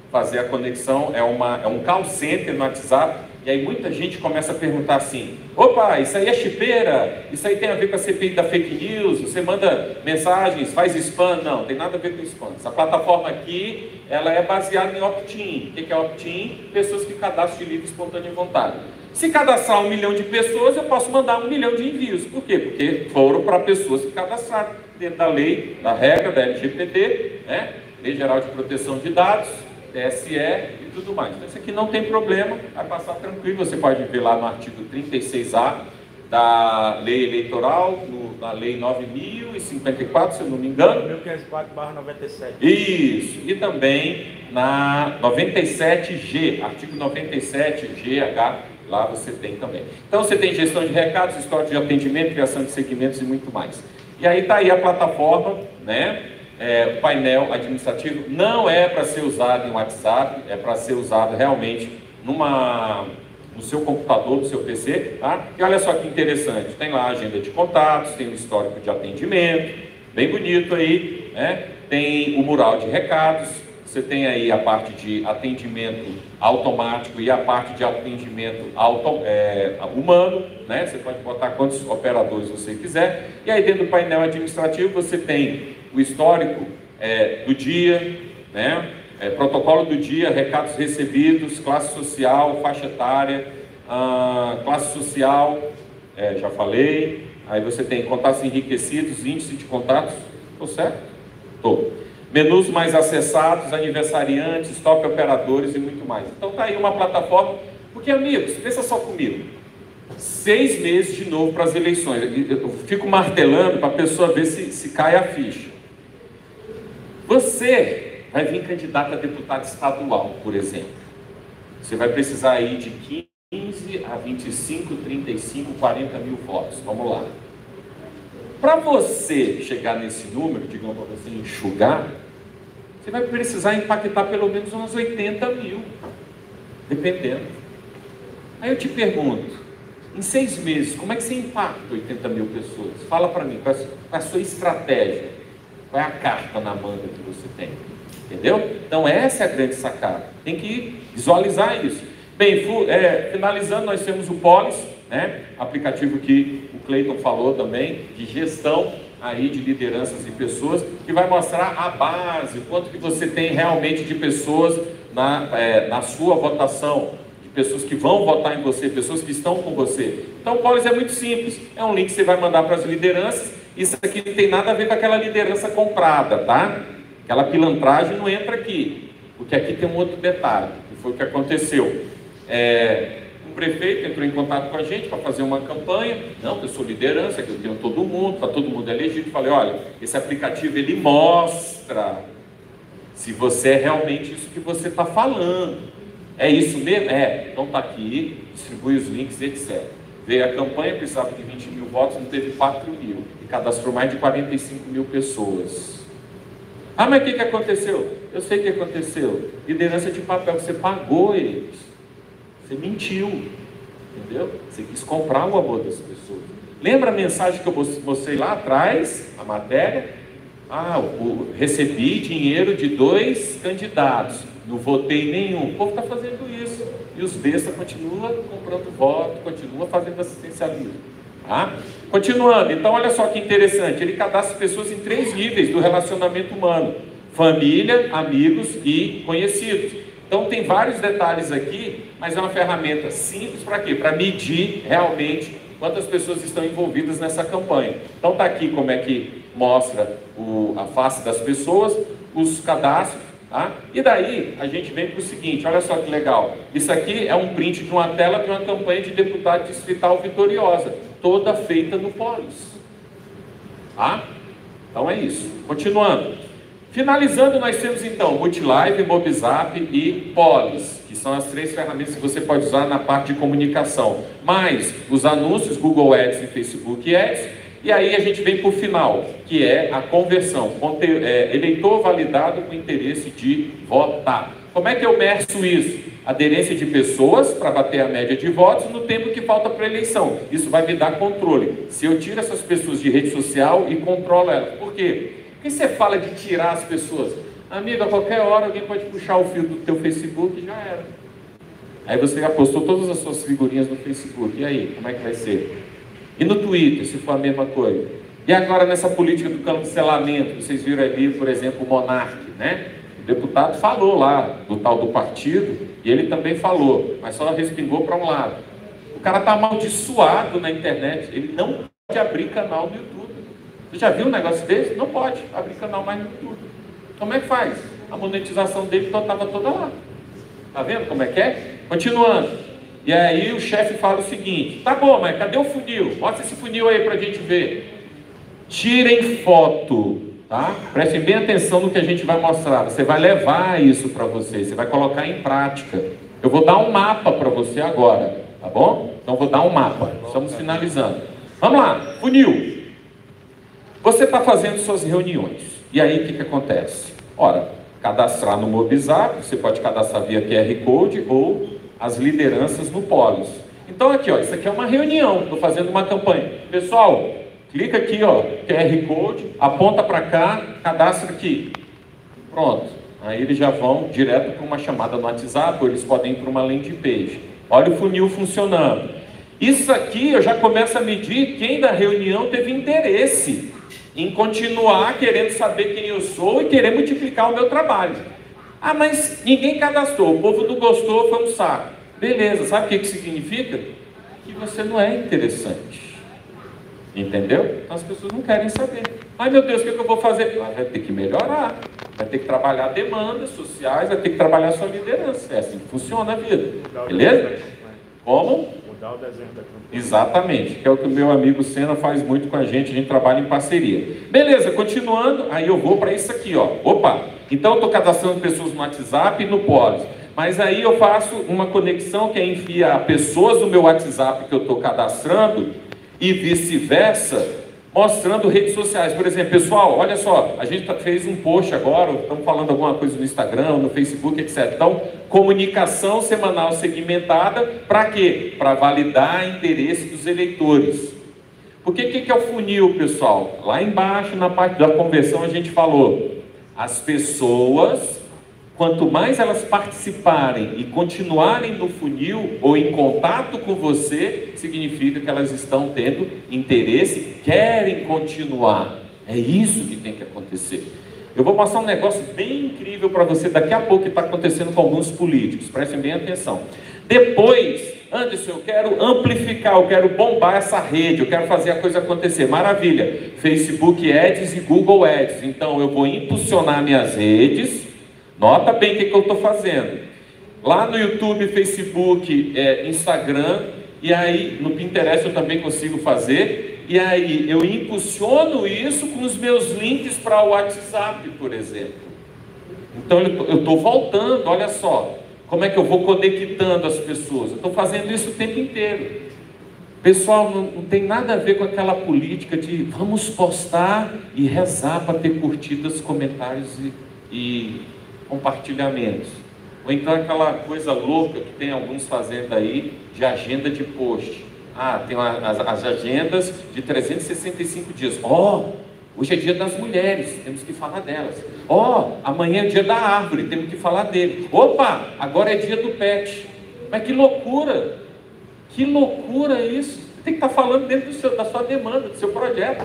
fazer a conexão, é, uma, é um call center no WhatsApp, e aí muita gente começa a perguntar assim, opa, isso aí é chipeira, isso aí tem a ver com a C P I da fake news, você manda mensagens, faz spam? Não, tem nada a ver com spam. Essa plataforma aqui, ela é baseada em opt-in. O que é opt-in? Pessoas que cadastram de livre, espontânea vontade. Se cadastrar um milhão de pessoas, eu posso mandar um milhão de envios. Por quê? Porque foram para pessoas que cadastraram dentro da lei, da regra, da L G P D, né? Lei Geral de Proteção de Dados, T S E e tudo mais. Então, isso aqui não tem problema, vai passar tranquilo. Você pode ver lá no artigo trinta e seis A da Lei Eleitoral, no, na Lei nove mil e cinquenta e quatro, se eu não me engano. mil quinhentos e quatro barra noventa e sete. Isso, e também na noventa e sete G, artigo noventa e sete G H, lá você tem também. Então, você tem gestão de recados, história de atendimento, criação de segmentos e muito mais. E aí está aí a plataforma, né? É, o painel administrativo não é para ser usado em WhatsApp, é para ser usado realmente numa, no seu computador, no seu P C, tá? E olha só que interessante, tem lá a agenda de contatos, tem o histórico de atendimento, bem bonito aí, né? Tem o mural de recados, você tem aí a parte de atendimento automático e a parte de atendimento auto, é, humano, né? Você pode botar quantos operadores você quiser, e aí dentro do painel administrativo você tem o histórico é, do dia, né? É, protocolo do dia, recados recebidos, classe social, faixa etária, ah, classe social, é, já falei. Aí você tem contatos enriquecidos, índice de contatos, estou certo? Estou. Menus mais acessados, aniversariantes, top operadores e muito mais. Então tá aí uma plataforma, porque amigos, pensa só comigo, seis meses de novo para as eleições, eu fico martelando para a pessoa ver se, se cai a ficha. Você vai vir candidato a deputado estadual, por exemplo. Você vai precisar aí de quinze a vinte e cinco, trinta e cinco, quarenta mil votos. Vamos lá. Para você chegar nesse número, digamos para você enxugar, você vai precisar impactar pelo menos uns oitenta mil, dependendo. Aí eu te pergunto, em seis meses, como é que você impacta oitenta mil pessoas? Fala para mim, qual é a sua estratégia? Qual é a carta na manga que você tem? Entendeu? Então essa é a grande sacada. Tem que visualizar isso. Bem, é, finalizando, nós temos o Polis, né? Aplicativo que o Cleiton falou também, de gestão aí de lideranças e pessoas, que vai mostrar a base, o quanto que você tem realmente de pessoas na, é, na sua votação, de pessoas que vão votar em você, pessoas que estão com você. Então o Polis é muito simples, é um link que você vai mandar para as lideranças. Isso aqui não tem nada a ver com aquela liderança comprada, tá? Aquela pilantragem não entra aqui, porque aqui tem um outro detalhe, que foi o que aconteceu. É, um prefeito entrou em contato com a gente para fazer uma campanha, não, eu sou liderança, que eu tenho todo mundo, está todo mundo elegido. Falei, olha, esse aplicativo ele mostra se você é realmente isso que você está falando. É isso mesmo? É, então está aqui, distribui os links, etcétera. Veio a campanha, precisava de vinte mil votos, não teve quatro mil. E cadastrou mais de quarenta e cinco mil pessoas. Ah, mas o que, que aconteceu? Eu sei o que aconteceu. Liderança de papel, você pagou eles. Você mentiu. Entendeu? Você quis comprar o amor das pessoas. Lembra a mensagem que eu mostrei lá atrás? A matéria? Ah, eu recebi dinheiro de dois candidatos. Não votei nenhum. O povo está fazendo isso. E os bestas continuam comprando voto, continuam fazendo assistencialismo. Tá? Continuando, então olha só que interessante, ele cadastra pessoas em três níveis do relacionamento humano: família, amigos e conhecidos. Então tem vários detalhes aqui, mas é uma ferramenta simples para quê? Para medir realmente quantas pessoas estão envolvidas nessa campanha. Então está aqui como é que mostra o, a face das pessoas, os cadastros. Tá? E daí a gente vem para o seguinte, olha só que legal, isso aqui é um print de uma tela de uma campanha de deputado distrital vitoriosa, toda feita no Polis. Tá? Então é isso. Continuando. Finalizando, nós temos então Multilive, Mobizap e Polis, que são as três ferramentas que você pode usar na parte de comunicação, mais os anúncios, Google Ads e Facebook Ads. E aí a gente vem para o final, que é a conversão, é, eleitor validado com interesse de votar. Como é que eu meço isso? Aderência de pessoas para bater a média de votos no tempo que falta para a eleição. Isso vai me dar controle. Se eu tiro essas pessoas de rede social e controlo elas. Por quê? Por que você fala de tirar as pessoas? Amigo, a qualquer hora alguém pode puxar o fio do teu Facebook e já era. Aí você já postou todas as suas figurinhas no Facebook. E aí, como é que vai ser? E no Twitter, se for a mesma coisa? E agora nessa política do cancelamento, vocês viram ali, por exemplo, o Monark, né? O deputado falou lá, do tal do partido, e ele também falou, mas só respingou para um lado. O cara está amaldiçoado na internet, ele não pode abrir canal no YouTube. Você já viu um negócio desse? Não pode abrir canal mais no YouTube. Como é que faz? A monetização dele estava toda lá. Tá vendo como é que é? Continuando. E aí o chefe fala o seguinte, tá bom, mas cadê o funil? Mostra esse funil aí pra gente ver. Tirem foto, tá? Prestem bem atenção no que a gente vai mostrar. Você vai levar isso para você, você vai colocar em prática. Eu vou dar um mapa para você agora, tá bom? Então vou dar um mapa. Estamos finalizando. Vamos lá, funil. Você está fazendo suas reuniões. E aí o que, que acontece? Ora, cadastrar no Mobizap, você pode cadastrar via Q R Code ou as lideranças no Polis. Então aqui, ó, isso aqui é uma reunião, estou fazendo uma campanha. Pessoal, clica aqui, ó, Q R Code, aponta para cá, cadastra aqui. Pronto. Aí eles já vão direto para uma chamada no WhatsApp, ou eles podem ir para uma landing page. Olha o funil funcionando. Isso aqui eu já começo a medir quem da reunião teve interesse em continuar querendo saber quem eu sou e querer multiplicar o meu trabalho. Ah, mas ninguém cadastrou, o povo não gostou, foi um saco. Beleza, sabe o que, que significa? Que você não é interessante. Entendeu? Então as pessoas não querem saber. Ai meu Deus, o que, que eu vou fazer? Ah, vai ter que melhorar, vai ter que trabalhar demandas sociais, vai ter que trabalhar sua liderança. É assim que funciona a vida. Beleza? Como? Mudar o desenho da campanha. Exatamente, que é o que o meu amigo Senna faz muito com a gente, a gente trabalha em parceria. Beleza, continuando, aí eu vou para isso aqui, ó. Opa, então eu estou cadastrando pessoas no WhatsApp e no Polis. Mas aí eu faço uma conexão que é enviar pessoas no meu WhatsApp que eu estou cadastrando e vice-versa, mostrando redes sociais. Por exemplo, pessoal, olha só, a gente fez um post agora, estamos falando alguma coisa no Instagram, no Facebook, etcétera. Então, comunicação semanal segmentada, para quê? Para validar interesse dos eleitores. Porque o que, que é o funil, pessoal? Lá embaixo, na parte da conversão, a gente falou, as pessoas, quanto mais elas participarem e continuarem no funil ou em contato com você, significa que elas estão tendo interesse, querem continuar. É isso que tem que acontecer. Eu vou passar um negócio bem incrível para você daqui a pouco que está acontecendo com alguns políticos. Prestem bem atenção. Depois, Anderson, eu quero amplificar, eu quero bombar essa rede, eu quero fazer a coisa acontecer. Maravilha. Facebook Ads e Google Ads. Então eu vou impulsionar minhas redes. Nota bem o que, que eu estou fazendo. Lá no YouTube, Facebook, é, Instagram, e aí no Pinterest eu também consigo fazer. E aí eu impulsiono isso com os meus links para o WhatsApp, por exemplo. Então eu estou voltando, olha só. Como é que eu vou conectando as pessoas? Eu estou fazendo isso o tempo inteiro. Pessoal, não, não tem nada a ver com aquela política de vamos postar e rezar para ter curtidas, comentários e... e compartilhamentos, ou então aquela coisa louca que tem alguns fazendo aí de agenda de post. Ah, tem uma, as, as agendas de trezentos e sessenta e cinco dias. Ó, oh, hoje é dia das mulheres, temos que falar delas. Ó, oh, amanhã é dia da árvore, temos que falar dele. Opa, agora é dia do pet. Mas que loucura, que loucura isso. Você tem que estar falando dentro do seu, da sua demanda, do seu projeto.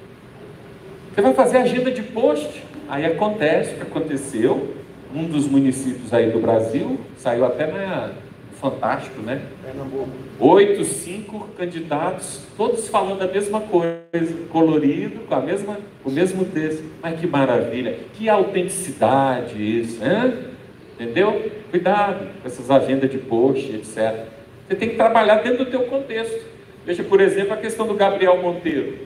Você vai fazer agenda de post. Aí acontece o que aconteceu. Um dos municípios aí do Brasil, saiu até na Fantástico, né? Pernambuco. Oito, cinco candidatos, todos falando a mesma coisa, colorido, com a mesma, o mesmo texto. Mas que maravilha, que autenticidade isso, né? Entendeu? Cuidado com essas agendas de post, etcétera. Você tem que trabalhar dentro do teu contexto. Veja, por exemplo, a questão do Gabriel Monteiro.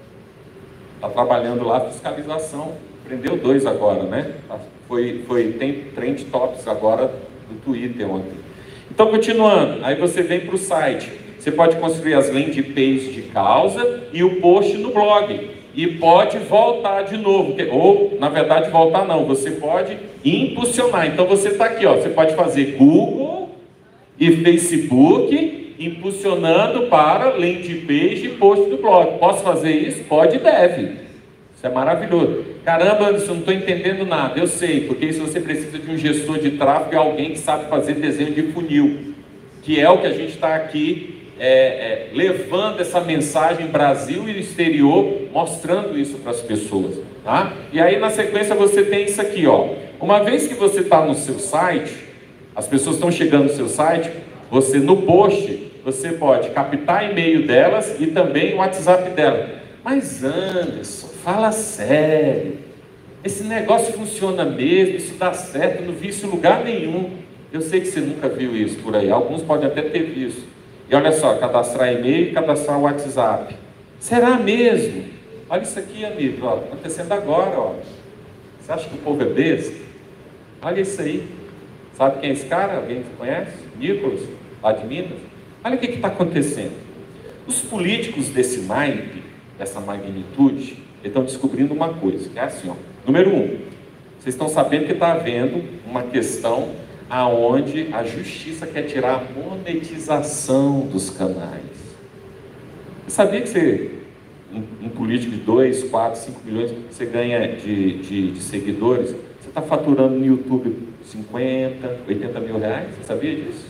Está trabalhando lá, fiscalização. Prendeu dois agora, né? Foi, foi, tem trend tops agora do Twitter ontem. Então, continuando, aí você vem para o site. Você pode construir as landing pages de causa e o post no blog. E pode voltar de novo. Ou, na verdade, voltar não. Você pode impulsionar. Então, você está aqui, ó. Você pode fazer Google e Facebook impulsionando para landing page e post do blog. Posso fazer isso? Pode e deve. Isso é maravilhoso. Caramba, Anderson, não estou entendendo nada. Eu sei, porque isso você precisa de um gestor de tráfego, é alguém que sabe fazer desenho de funil, que é o que a gente está aqui é, é, levando essa mensagem Brasil e exterior, mostrando isso para as pessoas. Tá? E aí na sequência você tem isso aqui, ó. Uma vez que você está no seu site, as pessoas estão chegando no seu site, você no post, você pode captar e-mail delas e também o WhatsApp dela. Mas Anderson, fala sério, esse negócio funciona mesmo, isso dá certo, eu não vi isso em lugar nenhum. Eu sei que você nunca viu isso por aí, alguns podem até ter visto. E olha só, cadastrar e-mail e cadastrar o WhatsApp. Será mesmo? Olha isso aqui, amigo, ó, acontecendo agora, ó. Você acha que o povo é besta? Olha isso aí. Sabe quem é esse cara? Alguém conhece? Nicolas, lá de Minas? Olha o que está acontecendo. Os políticos desse naipe, dessa magnitude, eles estão descobrindo uma coisa, que é assim, ó. Número um, vocês estão sabendo que está havendo uma questão aonde a justiça quer tirar a monetização dos canais. Você sabia que você, um, um político de dois, quatro, cinco milhões, você ganha de, de, de seguidores, você está faturando no YouTube cinquenta, oitenta mil reais? Você sabia disso?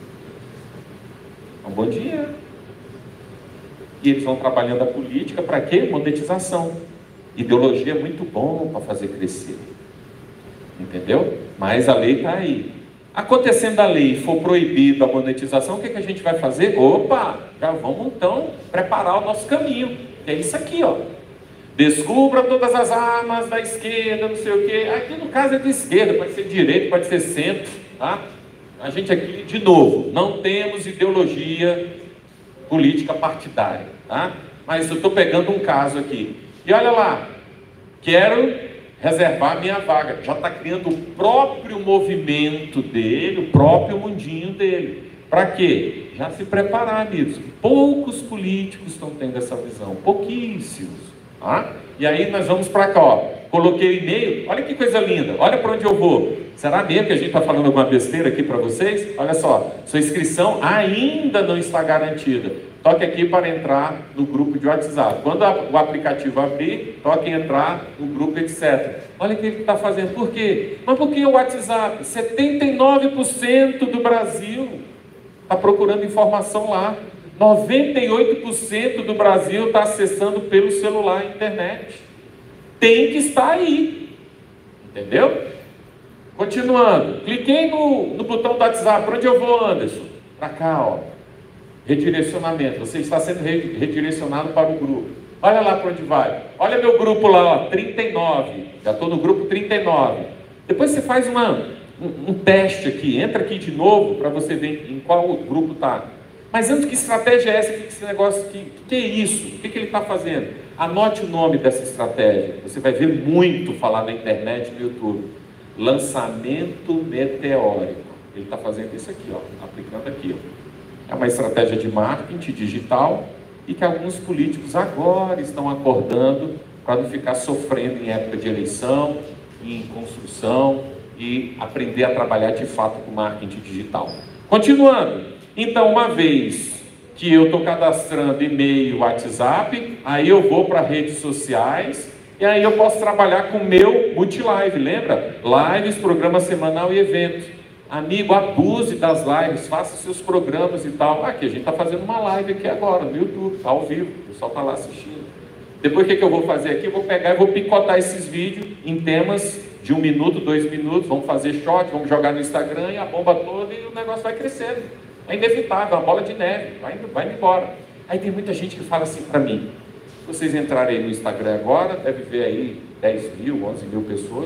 É um bom dinheiro. E eles vão trabalhando a política para quê? Monetização. Ideologia é muito bom para fazer crescer. Entendeu? Mas a lei está aí. Acontecendo a lei e for proibida a monetização, o que, que a gente vai fazer? Opa, já vamos então preparar o nosso caminho. É isso aqui, ó. Descubra todas as armas da esquerda, não sei o quê. Aqui no caso é de esquerda, pode ser direita, pode ser centro, tá? A gente aqui, de novo, não temos ideologia política partidária, tá? Mas eu estou pegando um caso aqui. E olha lá, quero reservar minha vaga. Já está criando o próprio movimento dele, o próprio mundinho dele. Para quê? Já se preparar, amigos. Poucos políticos estão tendo essa visão, pouquíssimos. Tá? E aí nós vamos para cá, ó. Coloquei o e-mail, olha que coisa linda, olha para onde eu vou. Será mesmo que a gente está falando alguma besteira aqui para vocês? Olha só, sua inscrição ainda não está garantida. Toque aqui para entrar no grupo de WhatsApp. Quando o aplicativo abrir, toque em entrar no grupo, etcétera. Olha o que ele está fazendo. Por quê? Mas por que o WhatsApp? setenta e nove por cento do Brasil está procurando informação lá. noventa e oito por cento do Brasil está acessando pelo celular a internet. Tem que estar aí. Entendeu? Continuando. Cliquei no, no botão do WhatsApp. Para onde eu vou, Anderson? Para cá, ó. Redirecionamento. Você está sendo redirecionado para o grupo. Olha lá para onde vai. Olha meu grupo lá, ó, trinta e nove. Já estou no grupo trinta e nove. Depois você faz uma, um, um teste aqui. Entra aqui de novo para você ver em qual grupo está. Mas antes, que estratégia é essa? Que esse negócio aqui? O que é isso? O que, que ele está fazendo? Anote o nome dessa estratégia. Você vai ver muito falar na internet, no YouTube. Lançamento meteórico. Ele está fazendo isso aqui, ó, aplicando aqui, ó. É uma estratégia de marketing digital e que alguns políticos agora estão acordando para não ficar sofrendo em época de eleição, em construção e aprender a trabalhar de fato com marketing digital. Continuando, então uma vez que eu estou cadastrando e-mail, WhatsApp, aí eu vou para redes sociais e aí eu posso trabalhar com o meu multilive, lembra? Lives, programa semanal e evento. Amigo, abuse das lives, faça seus programas e tal. Aqui a gente está fazendo uma live aqui agora no YouTube, ao vivo, o pessoal está lá assistindo. Depois o que, que eu vou fazer aqui? Eu vou pegar e vou picotar esses vídeos em temas de um minuto, dois minutos, vamos fazer short, vamos jogar no Instagram e a bomba toda e o negócio vai crescendo. É inevitável, é uma bola de neve, vai, vai embora. Aí tem muita gente que fala assim para mim, se vocês entrarem aí no Instagram agora, deve ver aí dez mil, onze mil pessoas.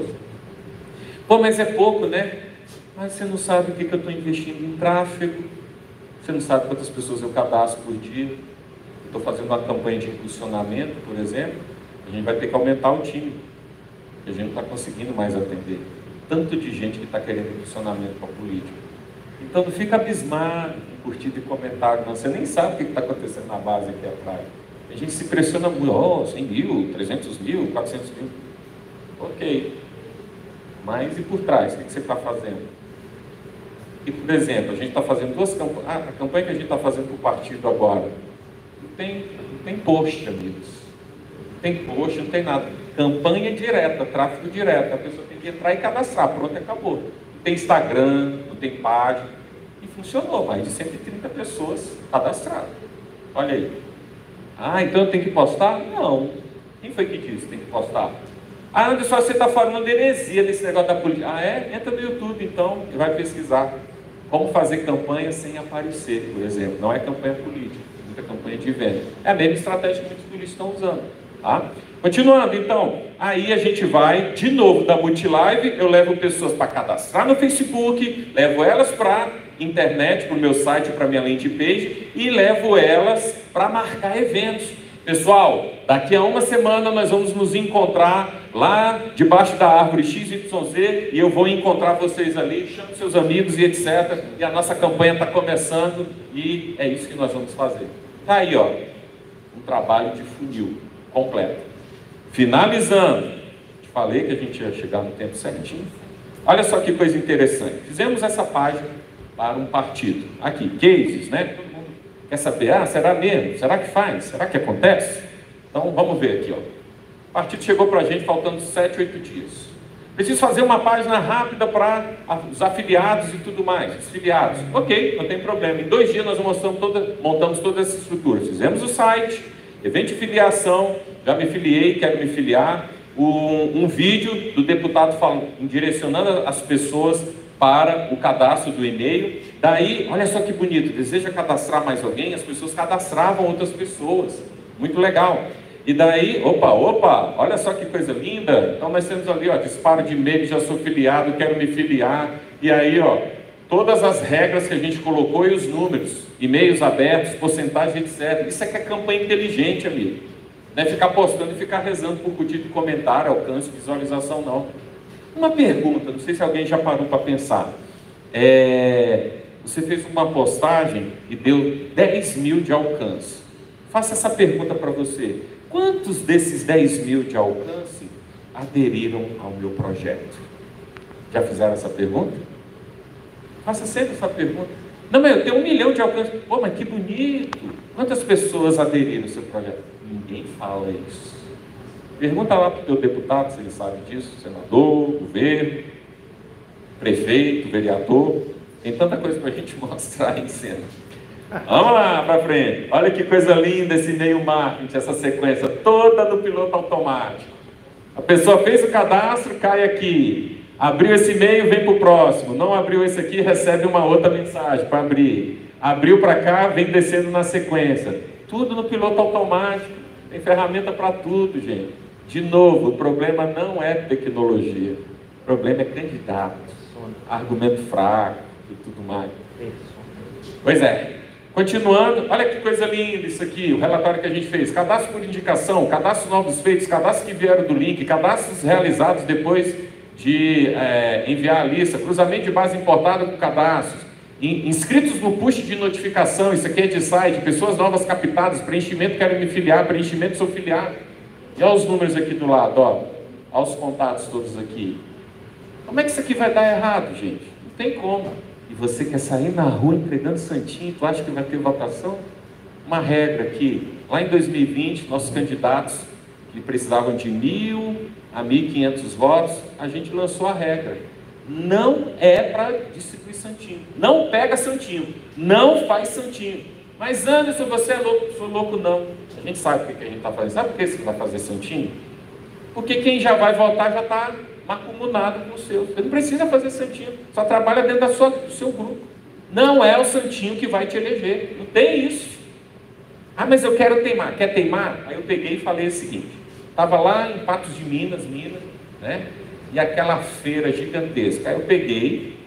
Pô, mas é pouco, né? Mas você não sabe o que, que eu estou investindo em tráfego, você não sabe quantas pessoas eu cadastro por dia. Estou fazendo uma campanha de impulsionamento, por exemplo, a gente vai ter que aumentar o time, porque a gente não está conseguindo mais atender. Tanto de gente que está querendo impulsionamento para a política. Então não fica abismado com curtida e comentário, não. Você nem sabe o que está acontecendo na base aqui atrás. A gente se pressiona muito, oh, cem mil, trezentos mil, quatrocentos mil. Ok. Mas e por trás? O que você está fazendo? E, por exemplo, a gente está fazendo duas campanhas. Ah, a campanha que a gente está fazendo para o partido agora. Não tem, não tem post, amigos. Não tem post, não tem nada. Campanha direta, tráfego direto. A pessoa tem que entrar e cadastrar. Pronto, acabou. Não tem Instagram, não tem página. E funcionou. Mais de cento e trinta pessoas cadastradas. Olha aí. Ah, então eu tenho que postar? Não. Quem foi que disse que tem que postar? Ah, Anderson, você está falando heresia desse negócio da política. Ah, é? Entra no YouTube, então, e vai pesquisar. Como fazer campanha sem aparecer, por exemplo. Não é campanha política, é muita campanha de venda. É a mesma estratégia que muitos políticos estão usando. Tá? Continuando, então, aí a gente vai, de novo, da Multilive, eu levo pessoas para cadastrar no Facebook, levo elas para internet, para o meu site, para a minha landing page, e levo elas para marcar eventos. Pessoal, daqui a uma semana nós vamos nos encontrar lá debaixo da árvore X Y Z e eu vou encontrar vocês ali, chame seus amigos e etcétera. E a nossa campanha está começando e é isso que nós vamos fazer. Tá aí, ó, um trabalho de funil completo. Finalizando, te falei que a gente ia chegar no tempo certinho. Olha só que coisa interessante. Fizemos essa página para um partido. Aqui, cases, né? Quer saber? Ah, será mesmo? Será que faz? Será que acontece? Então, vamos ver aqui, ó. O partido chegou para a gente faltando sete, oito dias. Preciso fazer uma página rápida para os afiliados e tudo mais. Os filiados. Ok, não tem problema. Em dois dias nós montamos toda, montamos toda essa estrutura. Fizemos o site, evento de filiação, já me filiei, quero me filiar. Um, um vídeo do deputado falando, direcionando as pessoas para o cadastro do e-mail. Daí, olha só que bonito, deseja cadastrar mais alguém? As pessoas cadastravam outras pessoas. Muito legal. E daí, opa, opa, olha só que coisa linda. Então nós temos ali, ó, disparo de e-mail, já sou filiado, quero me filiar. E aí, ó, todas as regras que a gente colocou e os números, e-mails abertos, porcentagem, etcétera. Isso é que é campanha inteligente, amigo. Não é ficar postando e ficar rezando por curtir de comentário, alcance, visualização, não. Uma pergunta, não sei se alguém já parou para pensar. É, você fez uma postagem e deu dez mil de alcance. Faça essa pergunta para você. Quantos desses dez mil de alcance aderiram ao meu projeto? Já fizeram essa pergunta? Faça sempre essa pergunta. Não, mas eu tenho um milhão de alcance. Pô, mas que bonito. Quantas pessoas aderiram ao seu projeto? Ninguém fala isso. Pergunta lá para o teu deputado se ele sabe disso, senador, governo, prefeito, vereador. Tem tanta coisa para a gente mostrar em cena. Vamos lá para frente. Olha que coisa linda esse e-mail marketing, essa sequência toda do piloto automático. A pessoa fez o cadastro, cai aqui. Abriu esse e-mail, vem para o próximo. Não abriu esse aqui, recebe uma outra mensagem para abrir. Abriu para cá, vem descendo na sequência. Tudo no piloto automático. Tem ferramenta para tudo, gente. De novo, o problema não é tecnologia. O problema é candidato, argumento fraco e tudo mais. Pois é. Continuando, olha que coisa linda isso aqui, o relatório que a gente fez. Cadastro por indicação, cadastros novos feitos, cadastros que vieram do link, cadastros realizados depois de é, enviar a lista, cruzamento de base importada com cadastros, in, inscritos no push de notificação, isso aqui é de site, pessoas novas captadas, preenchimento, quero me filiar, preenchimento, sou filiado. E olha os números aqui do lado, ó, olha os contatos todos aqui. Como é que isso aqui vai dar errado, gente? Não tem como. E você quer sair na rua entregando santinho, tu acha que vai ter votação? Uma regra aqui, lá em dois mil e vinte, nossos candidatos que precisavam de mil a mil e quinhentos votos, a gente lançou a regra. Não é para distribuir santinho. Não pega santinho. Não faz santinho. Mas Anderson, você é louco? Sou louco não. A gente sabe o que a gente está fazendo. Sabe por que você vai fazer santinho? Porque quem já vai votar já está macumunado com o seu. Você não precisa fazer santinho. Só trabalha dentro da sua, do seu grupo. Não é o santinho que vai te eleger. Não tem isso. Ah, mas eu quero teimar. Quer teimar? Aí eu peguei e falei o seguinte. Estava lá em Patos de Minas, Minas, né? E aquela feira gigantesca. Aí eu peguei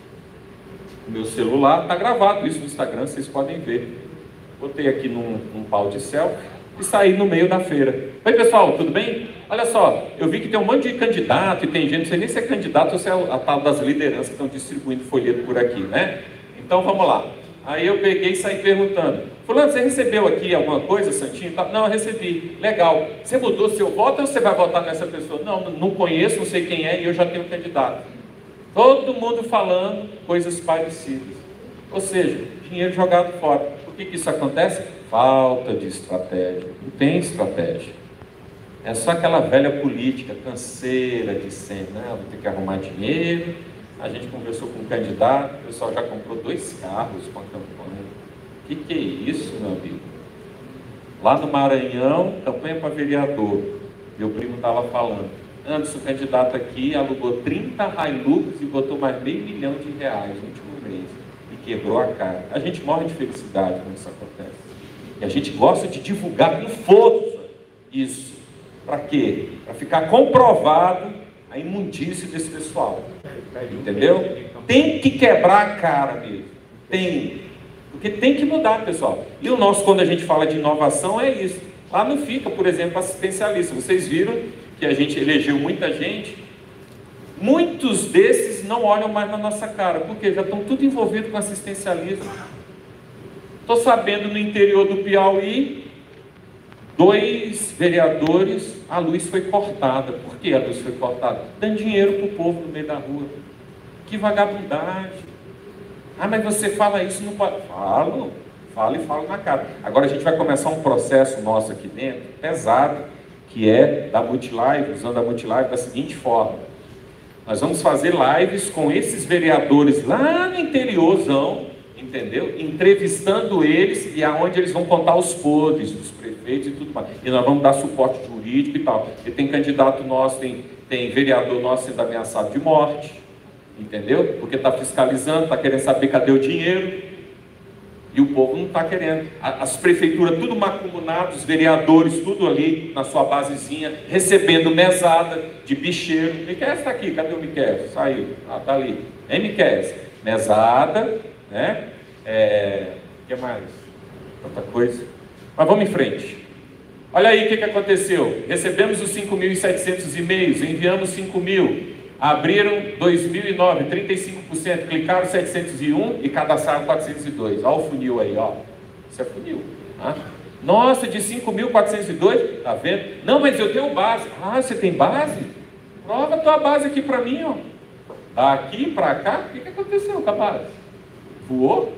o meu celular, está gravado isso no Instagram, vocês podem ver. Botei aqui num, num pau de selfie e saí no meio da feira. Oi pessoal, tudo bem? Olha só, eu vi que tem um monte de candidato e tem gente, não sei nem se é candidato ou se é a tal das lideranças que estão distribuindo folheto por aqui, né? Então vamos lá. Aí eu peguei e saí perguntando. Fulano, você recebeu aqui alguma coisa, Santinho? Não, eu recebi. Legal. Você mudou seu voto ou você vai votar nessa pessoa? Não, não conheço, não sei quem é e eu já tenho candidato. Todo mundo falando coisas parecidas. Ou seja, dinheiro jogado fora. Por que que isso acontece? Falta de estratégia. Não tem estratégia. É só aquela velha política canseira de sempre, né? Vou ter que arrumar dinheiro. A gente conversou com um candidato, o pessoal já comprou dois carros com a campanha. O que, que é isso, meu amigo? Lá no Maranhão, campanha para vereador. Meu primo estava falando. Anderson, o candidato aqui, alugou trinta Hilux e botou mais meio milhão de reais no último mês. E quebrou a cara. A gente morre de felicidade quando isso acontece. E a gente gosta de divulgar com força isso. Para quê? Para ficar comprovado a imundície desse pessoal. Entendeu? Tem que quebrar a cara mesmo. Tem. Porque tem que mudar, pessoal. E o nosso, quando a gente fala de inovação, é isso. Lá não fica, por exemplo, assistencialista. Vocês viram que a gente elegeu muita gente. Muitos desses não olham mais na nossa cara. Porque já estão tudo envolvidos com assistencialismo. Estou sabendo no interior do Piauí, dois vereadores, a luz foi cortada. Por que a luz foi cortada? Dando dinheiro para o povo no meio da rua. Que vagabundagem. Ah, mas você fala isso, não pode. Falo, falo e falo na cara. Agora a gente vai começar um processo nosso aqui dentro, pesado, que é da Multilive, usando a Multilive da seguinte forma. Nós vamos fazer lives com esses vereadores lá no interiorzão, entendeu? Entrevistando eles e aonde eles vão contar os podres dos prefeitos e tudo mais. E nós vamos dar suporte jurídico e tal. E tem candidato nosso, tem, tem vereador nosso sendo ameaçado de morte, entendeu? Porque está fiscalizando, está querendo saber cadê o dinheiro. E o povo não está querendo. As prefeituras tudo macumunado, os vereadores tudo ali na sua basezinha, recebendo mesada de bicheiro. Miquel está aqui, cadê o Miquel? Saiu, ah, está ali. Hein, Miquel? Mesada, né? É... O que mais? Outra coisa. Mas vamos em frente. Olha aí o que, que aconteceu. Recebemos os cinco mil e setecentos e-mails, enviamos cinco mil. Abriram dois mil e nove, trinta e cinco por cento, clicaram setecentos e um e cadastraram quatrocentos e dois. Olha o funil aí, ó. Isso é funil. Tá? Nossa, de cinco mil quatrocentos e dois, tá vendo? Não, mas eu tenho base. Ah, você tem base? Prova a tua base aqui para mim, ó. Daqui para cá, o que, que aconteceu com a base? Voou?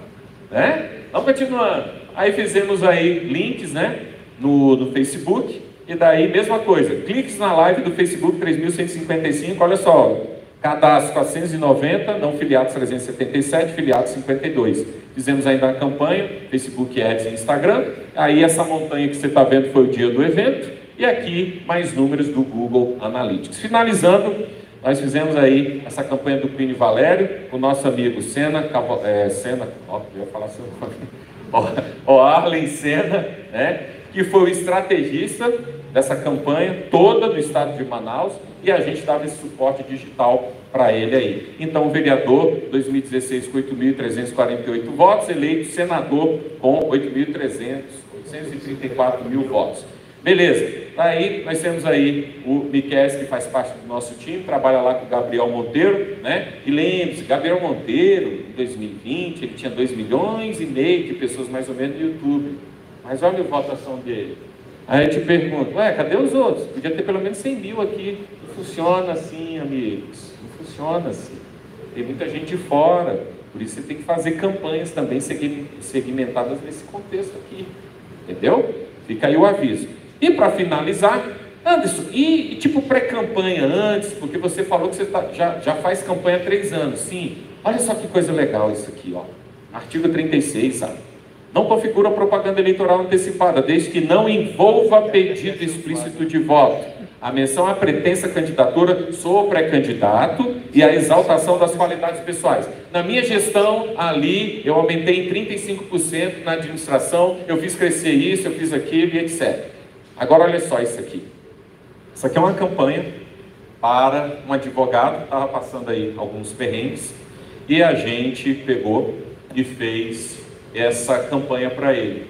Né? Vamos continuando. Aí fizemos aí links, né? No, no Facebook. E daí, mesma coisa, cliques na live do Facebook três mil cento e cinquenta e cinco, olha só, cadastro quatrocentos e noventa, não filiados trezentos e setenta e sete, filiados cinquenta e dois. Fizemos ainda a campanha, Facebook Ads e Instagram, aí essa montanha que você está vendo foi o dia do evento, e aqui mais números do Google Analytics. Finalizando, nós fizemos aí essa campanha do Plínio Valério, o nosso amigo Senna, é, Senna, ó, eu ia falar seu nome, ó, Arlen Senna, né? Que foi o estrategista dessa campanha toda no estado de Manaus, e a gente dava esse suporte digital para ele aí. Então, o vereador, dois mil e dezesseis, com oito mil trezentos e quarenta e oito votos, eleito senador com oito mil e trezentos, oitocentos e trinta e quatro mil votos. Beleza, aí nós temos aí o Miquel, que faz parte do nosso time, trabalha lá com o Gabriel Monteiro, né? E lembre-se, Gabriel Monteiro, em dois mil e vinte, ele tinha dois milhões e meio de pessoas mais ou menos no YouTube. Mas olha a votação dele. Aí eu te pergunto, ué, cadê os outros? Podia ter pelo menos cem mil aqui. Não funciona assim, amigos. Não funciona assim. Tem muita gente de fora. Por isso você tem que fazer campanhas também segmentadas nesse contexto aqui. Entendeu? Fica aí o aviso. E para finalizar, Anderson, e, e tipo pré-campanha antes, porque você falou que você tá, já, já faz campanha há três anos. Sim, olha só que coisa legal isso aqui, ó. Artigo trinta e seis, sabe? Não configura propaganda eleitoral antecipada, desde que não envolva pedido explícito de voto. A menção à pretensa candidatura, sou pré-candidato e a exaltação das qualidades pessoais. Na minha gestão, ali, eu aumentei em trinta e cinco por cento na administração, eu fiz crescer isso, eu fiz aquilo e etcétera. Agora, olha só isso aqui. Isso aqui é uma campanha para um advogado que estava passando aí alguns perrengues e a gente pegou e fez essa campanha para ele,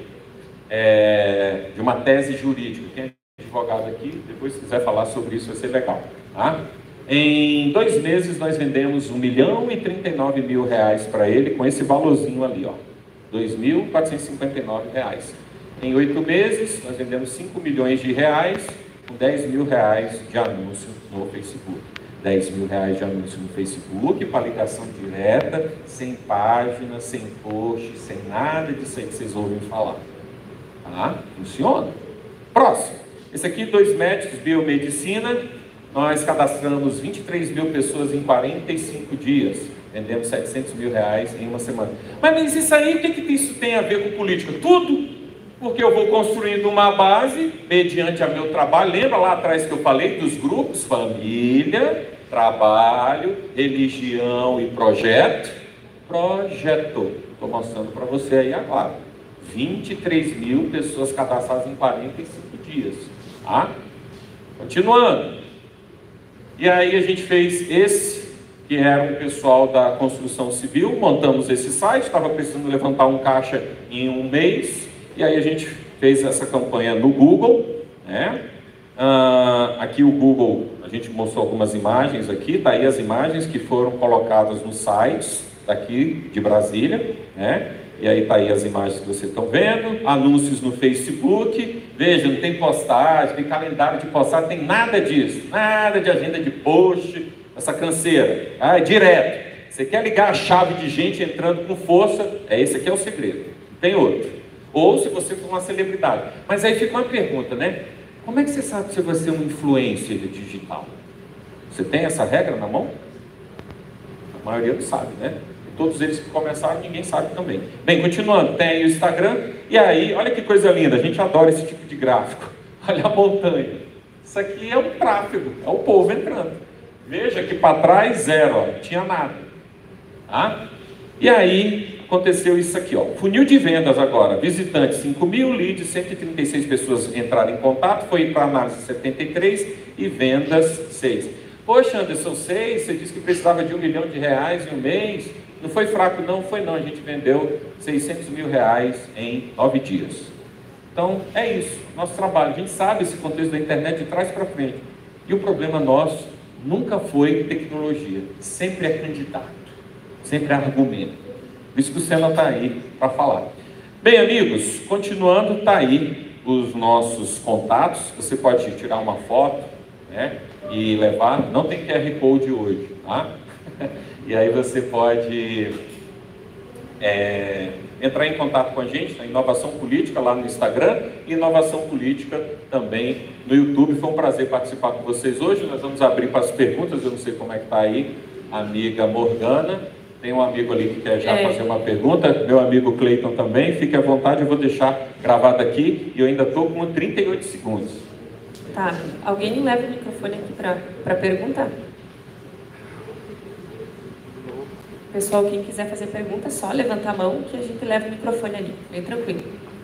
é, de uma tese jurídica. Quem é advogado aqui, depois se quiser falar sobre isso vai ser legal. Tá? Em dois meses nós vendemos um milhão e trinta e nove mil reais para ele, com esse valorzinho ali, ó, dois mil quatrocentos e cinquenta e nove reais. Em oito meses nós vendemos cinco milhões de reais, com dez mil reais de anúncio no Facebook. dez mil reais de anúncio no Facebook, para ligação direta, sem página, sem post, sem nada disso aí que vocês ouvem falar. Tá? Funciona. Próximo. Esse aqui, dois médicos, biomedicina, nós cadastramos vinte e três mil pessoas em quarenta e cinco dias, vendemos setecentos mil reais em uma semana. Mas, mas isso aí, o que, que isso tem a ver com política? Tudo! Porque eu vou construindo uma base, mediante a meu trabalho. Lembra lá atrás que eu falei dos grupos? Família, trabalho, religião e projeto? Projeto. Estou mostrando para você aí agora. vinte e três mil pessoas cadastradas em quarenta e cinco dias. Tá? Continuando. E aí a gente fez esse, que era um pessoal da construção civil. Montamos esse site, estava precisando levantar um caixa em um mês. E aí a gente fez essa campanha no Google, né? Ah, aqui o Google, a gente mostrou algumas imagens aqui, tá aí as imagens que foram colocadas nos sites daqui de Brasília, né? E aí tá aí as imagens que vocês estão vendo, anúncios no Facebook, veja, não tem postagem, tem calendário de postagem, tem nada disso, nada de agenda de post, essa canseira, ah, é direto. Você quer ligar a chave de gente entrando com força, é esse aqui é o segredo, não tem outro. Ou se você for uma celebridade. Mas aí fica uma pergunta, né? Como é que você sabe se você é um influencer digital? Você tem essa regra na mão? A maioria não sabe, né? E todos eles que começaram, ninguém sabe também. Bem, continuando, tem o Instagram. E aí, olha que coisa linda, a gente adora esse tipo de gráfico. Olha a montanha. Isso aqui é um tráfego, é o povo entrando. Veja que para trás, zero, ó, não tinha nada. Tá? E aí, aconteceu isso aqui, ó. Funil de vendas agora, visitantes cinco mil, leads cento e trinta e seis pessoas entraram em contato, foi para análise setenta e três e vendas seis. Poxa, Anderson, seis, você disse que precisava de um milhão de reais em um mês, não foi fraco não, foi não, a gente vendeu seiscentos mil reais em nove dias. Então, é isso, nosso trabalho, a gente sabe esse contexto da internet de trás para frente. E o problema nosso nunca foi tecnologia, sempre é candidato, sempre é argumento. Por isso que o Senna está aí para falar. Bem, amigos, continuando, está aí os nossos contatos. Você pode tirar uma foto, né, e levar. Não tem Q R Code hoje, tá? E aí você pode é, entrar em contato com a gente na Inovação Política lá no Instagram e Inovação Política também no YouTube. Foi um prazer participar com vocês hoje. Nós vamos abrir para as perguntas. Eu não sei como é que está aí a amiga Morgana. Tem um amigo ali que quer já é. fazer uma pergunta, meu amigo Cleiton também, fique à vontade, eu vou deixar gravado aqui e eu ainda estou com trinta e oito segundos. Tá, alguém leva o microfone aqui para perguntar? Pessoal, quem quiser fazer pergunta, é só levantar a mão que a gente leva o microfone ali, bem tranquilo.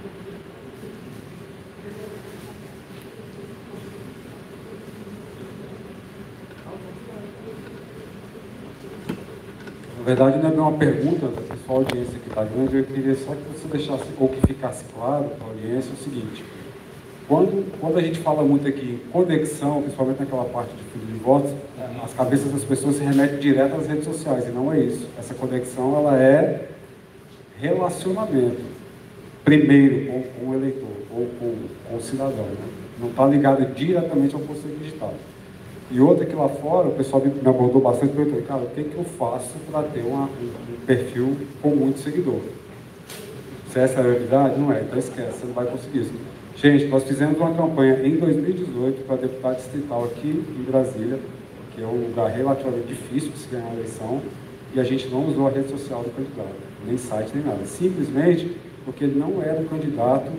Na verdade, não é bem uma pergunta, pessoal, a audiência que está grande, eu queria só que você deixasse, ou que ficasse claro para a audiência, o seguinte: quando, quando a gente fala muito aqui em conexão, principalmente naquela parte de fundo de votos, as cabeças das pessoas se remetem direto às redes sociais, e não é isso. Essa conexão, ela é relacionamento, primeiro com, com o eleitor, ou com, com o cidadão, né? Não está ligado diretamente ao conceito digital. E outra que lá fora, o pessoal me abordou bastante, perguntou, cara, o que, que eu faço para ter uma, um, um perfil com muito seguidor? Se essa é a realidade, não é, então esquece, você não vai conseguir isso. Gente, nós fizemos uma campanha em dois mil e dezoito para deputado distrital aqui em Brasília, que é um lugar relativamente difícil de se ganhar a eleição, e a gente não usou a rede social do candidato, nem site, nem nada. Simplesmente porque ele não era um candidato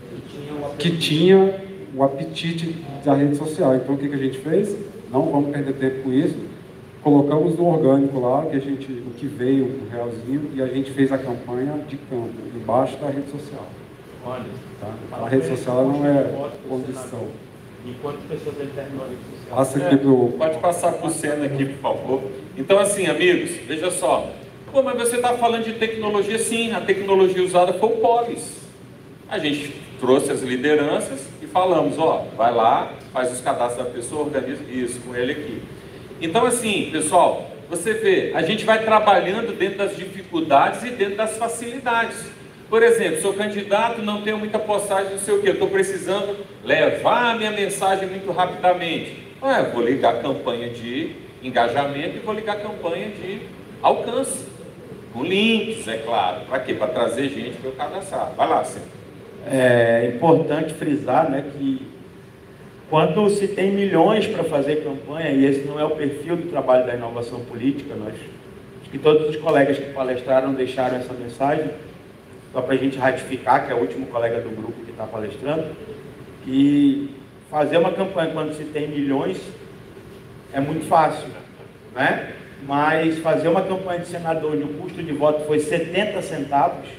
que tinha o apetite da rede social. Então, o que, que a gente fez? Não vamos perder tempo com isso. Colocamos no orgânico lá, que a gente, o que veio, o realzinho, e a gente fez a campanha de campo, embaixo da rede social. Olha, tá? A rede social não é condição. Enquanto pessoas entram na rede social. Passa aqui pro... Pode passar para o Senna aqui, por favor. Então, assim, amigos, veja só. Pô, mas você está falando de tecnologia? Sim, a tecnologia usada foi o Polis. A gente trouxe as lideranças e falamos, ó, vai lá, faz os cadastros da pessoa, organiza isso com ele aqui. Então, assim, pessoal, você vê, a gente vai trabalhando dentro das dificuldades e dentro das facilidades. Por exemplo, sou candidato, não tenho muita postagem, não sei o quê, estou precisando levar a minha mensagem muito rapidamente. Ah, eu vou ligar a campanha de engajamento e vou ligar a campanha de alcance. Com links, é claro. Para quê? Para trazer gente para eu cadastrar. Vai lá, Senna. É importante frisar, né, que Quando se tem milhões para fazer campanha, e esse não é o perfil do trabalho da inovação política, nós, acho que todos os colegas que palestraram deixaram essa mensagem, só para a gente ratificar, que é o último colega do grupo que está palestrando, que fazer uma campanha quando se tem milhões é muito fácil, né? Mas fazer uma campanha de senador onde o custo de voto foi setenta centavos,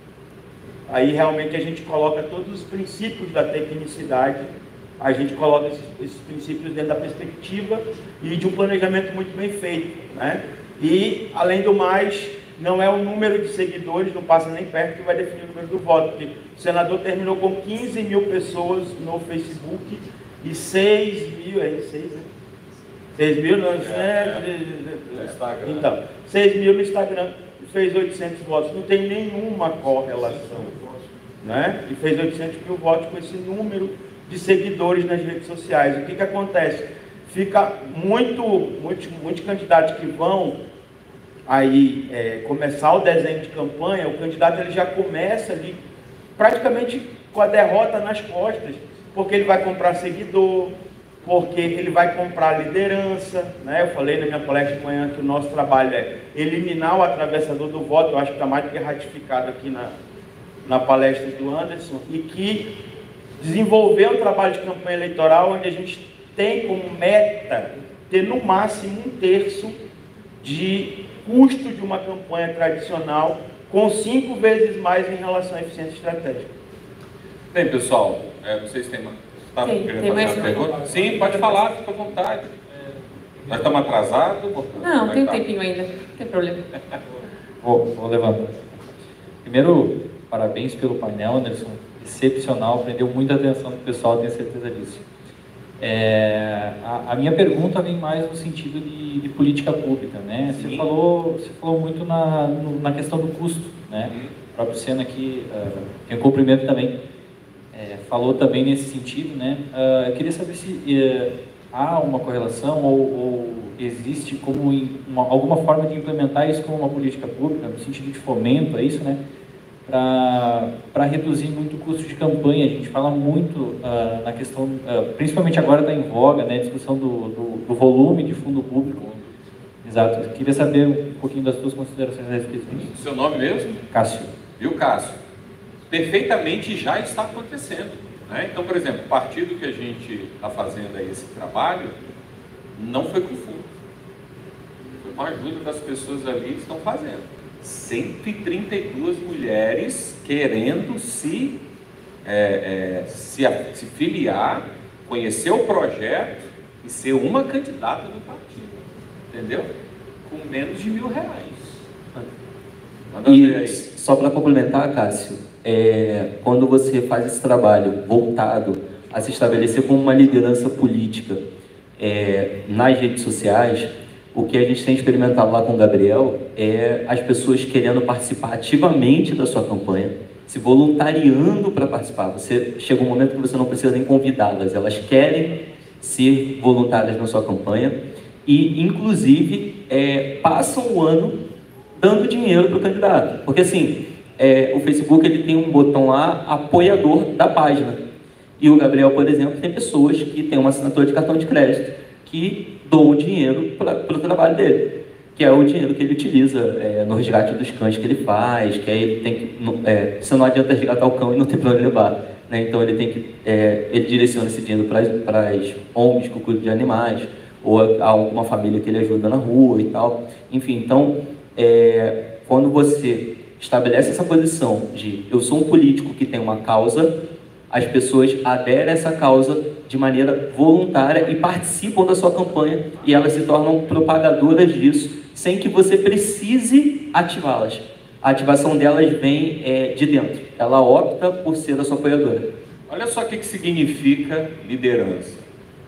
aí realmente a gente coloca todos os princípios da tecnicidade, a gente coloca esses, esses princípios dentro da perspectiva e de um planejamento muito bem feito, né? E, além do mais, não é o número de seguidores, não passa nem perto, que vai definir o número do voto, porque o senador terminou com quinze mil pessoas no Facebook e seis mil, é seis, né? seis mil no, é, no Instagram. Então, seis mil no Instagram e fez oitocentos votos. Não tem nenhuma correlação, né? E fez oitocentos mil votos com esse número de seguidores nas redes sociais. O que que acontece? Fica muito, muitos, muitos candidatos que vão aí é, começar o desenho de campanha, o candidato ele já começa ali praticamente com a derrota nas costas, porque ele vai comprar seguidor, porque ele vai comprar liderança, né? Eu falei na minha palestra de manhã que o nosso trabalho é eliminar o atravessador do voto, eu acho que está mais do que ratificado aqui na, na palestra do Anderson, e que desenvolver um trabalho de campanha eleitoral onde a gente tem como meta ter no máximo um terço de custo de uma campanha tradicional, com cinco vezes mais em relação à eficiência estratégica. Bem, pessoal, é, vocês têm mais... Tá, tem, tem mais uma pergunta? Sim, pode falar, fica à vontade. Nós estamos atrasados? Não, tem um tempinho ainda, não tem problema. Vou, vou levantar. Primeiro, parabéns pelo painel, Anderson. Excepcional, prendeu muita atenção do pessoal, tenho certeza disso. É, a, a minha pergunta vem mais no sentido de, de política pública, né? Você falou, você falou muito na, no, na questão do custo, né? O próprio Senna aqui, uh, tem um cumprimento também, é, falou também nesse sentido, né? Uh, eu queria saber se uh, há uma correlação ou, ou existe como uma, alguma forma de implementar isso como uma política pública, no sentido de fomento, é isso, né? Para reduzir muito o custo de campanha. A gente fala muito uh, na questão, uh, principalmente agora está em voga, né, a discussão do, do, do volume de fundo público. Exato. Eu queria saber um pouquinho das suas considerações a respeito disso. Seu nome mesmo? Cássio. Viu, Cássio? Perfeitamente já está acontecendo, né? Então, por exemplo, o partido que a gente está fazendo aí esse trabalho não foi com fundo. Foi com a ajuda das pessoas ali que estão fazendo. cento e trinta e duas mulheres querendo se, é, é, se, se filiar, conhecer o projeto e ser uma candidata do partido, entendeu? Com menos de mil reais. Manda ver aí. E só para complementar, Cássio, é, quando você faz esse trabalho voltado a se estabelecer como uma liderança política é, nas redes sociais, o que a gente tem experimentado lá com o Gabriel é as pessoas querendo participar ativamente da sua campanha, se voluntariando para participar. Você chega um momento que você não precisa nem convidá-las, elas querem ser voluntárias na sua campanha e, inclusive, é, passam o ano dando dinheiro para o candidato. Porque, assim, é, o Facebook ele tem um botão lá, apoiador da página. E o Gabriel, por exemplo, tem pessoas que têm uma assinatura de cartão de crédito, que doam dinheiro para o trabalho dele, que é o dinheiro que ele utiliza é, no resgate dos cães que ele faz, que aí ele tem que, é, você não adianta resgatar o cão e não tem para onde levar, né? Então ele tem que, é, ele direciona esse dinheiro para as O N Gs que cuidam de animais, ou a, a alguma família que ele ajuda na rua e tal, enfim, então, é, quando você estabelece essa posição de eu sou um político que tem uma causa, as pessoas aderem a essa causa de maneira voluntária e participam da sua campanha e elas se tornam propagadoras disso sem que você precise ativá-las. A ativação delas vem é, de dentro. Ela opta por ser a sua apoiadora. Olha só o que, que significa liderança.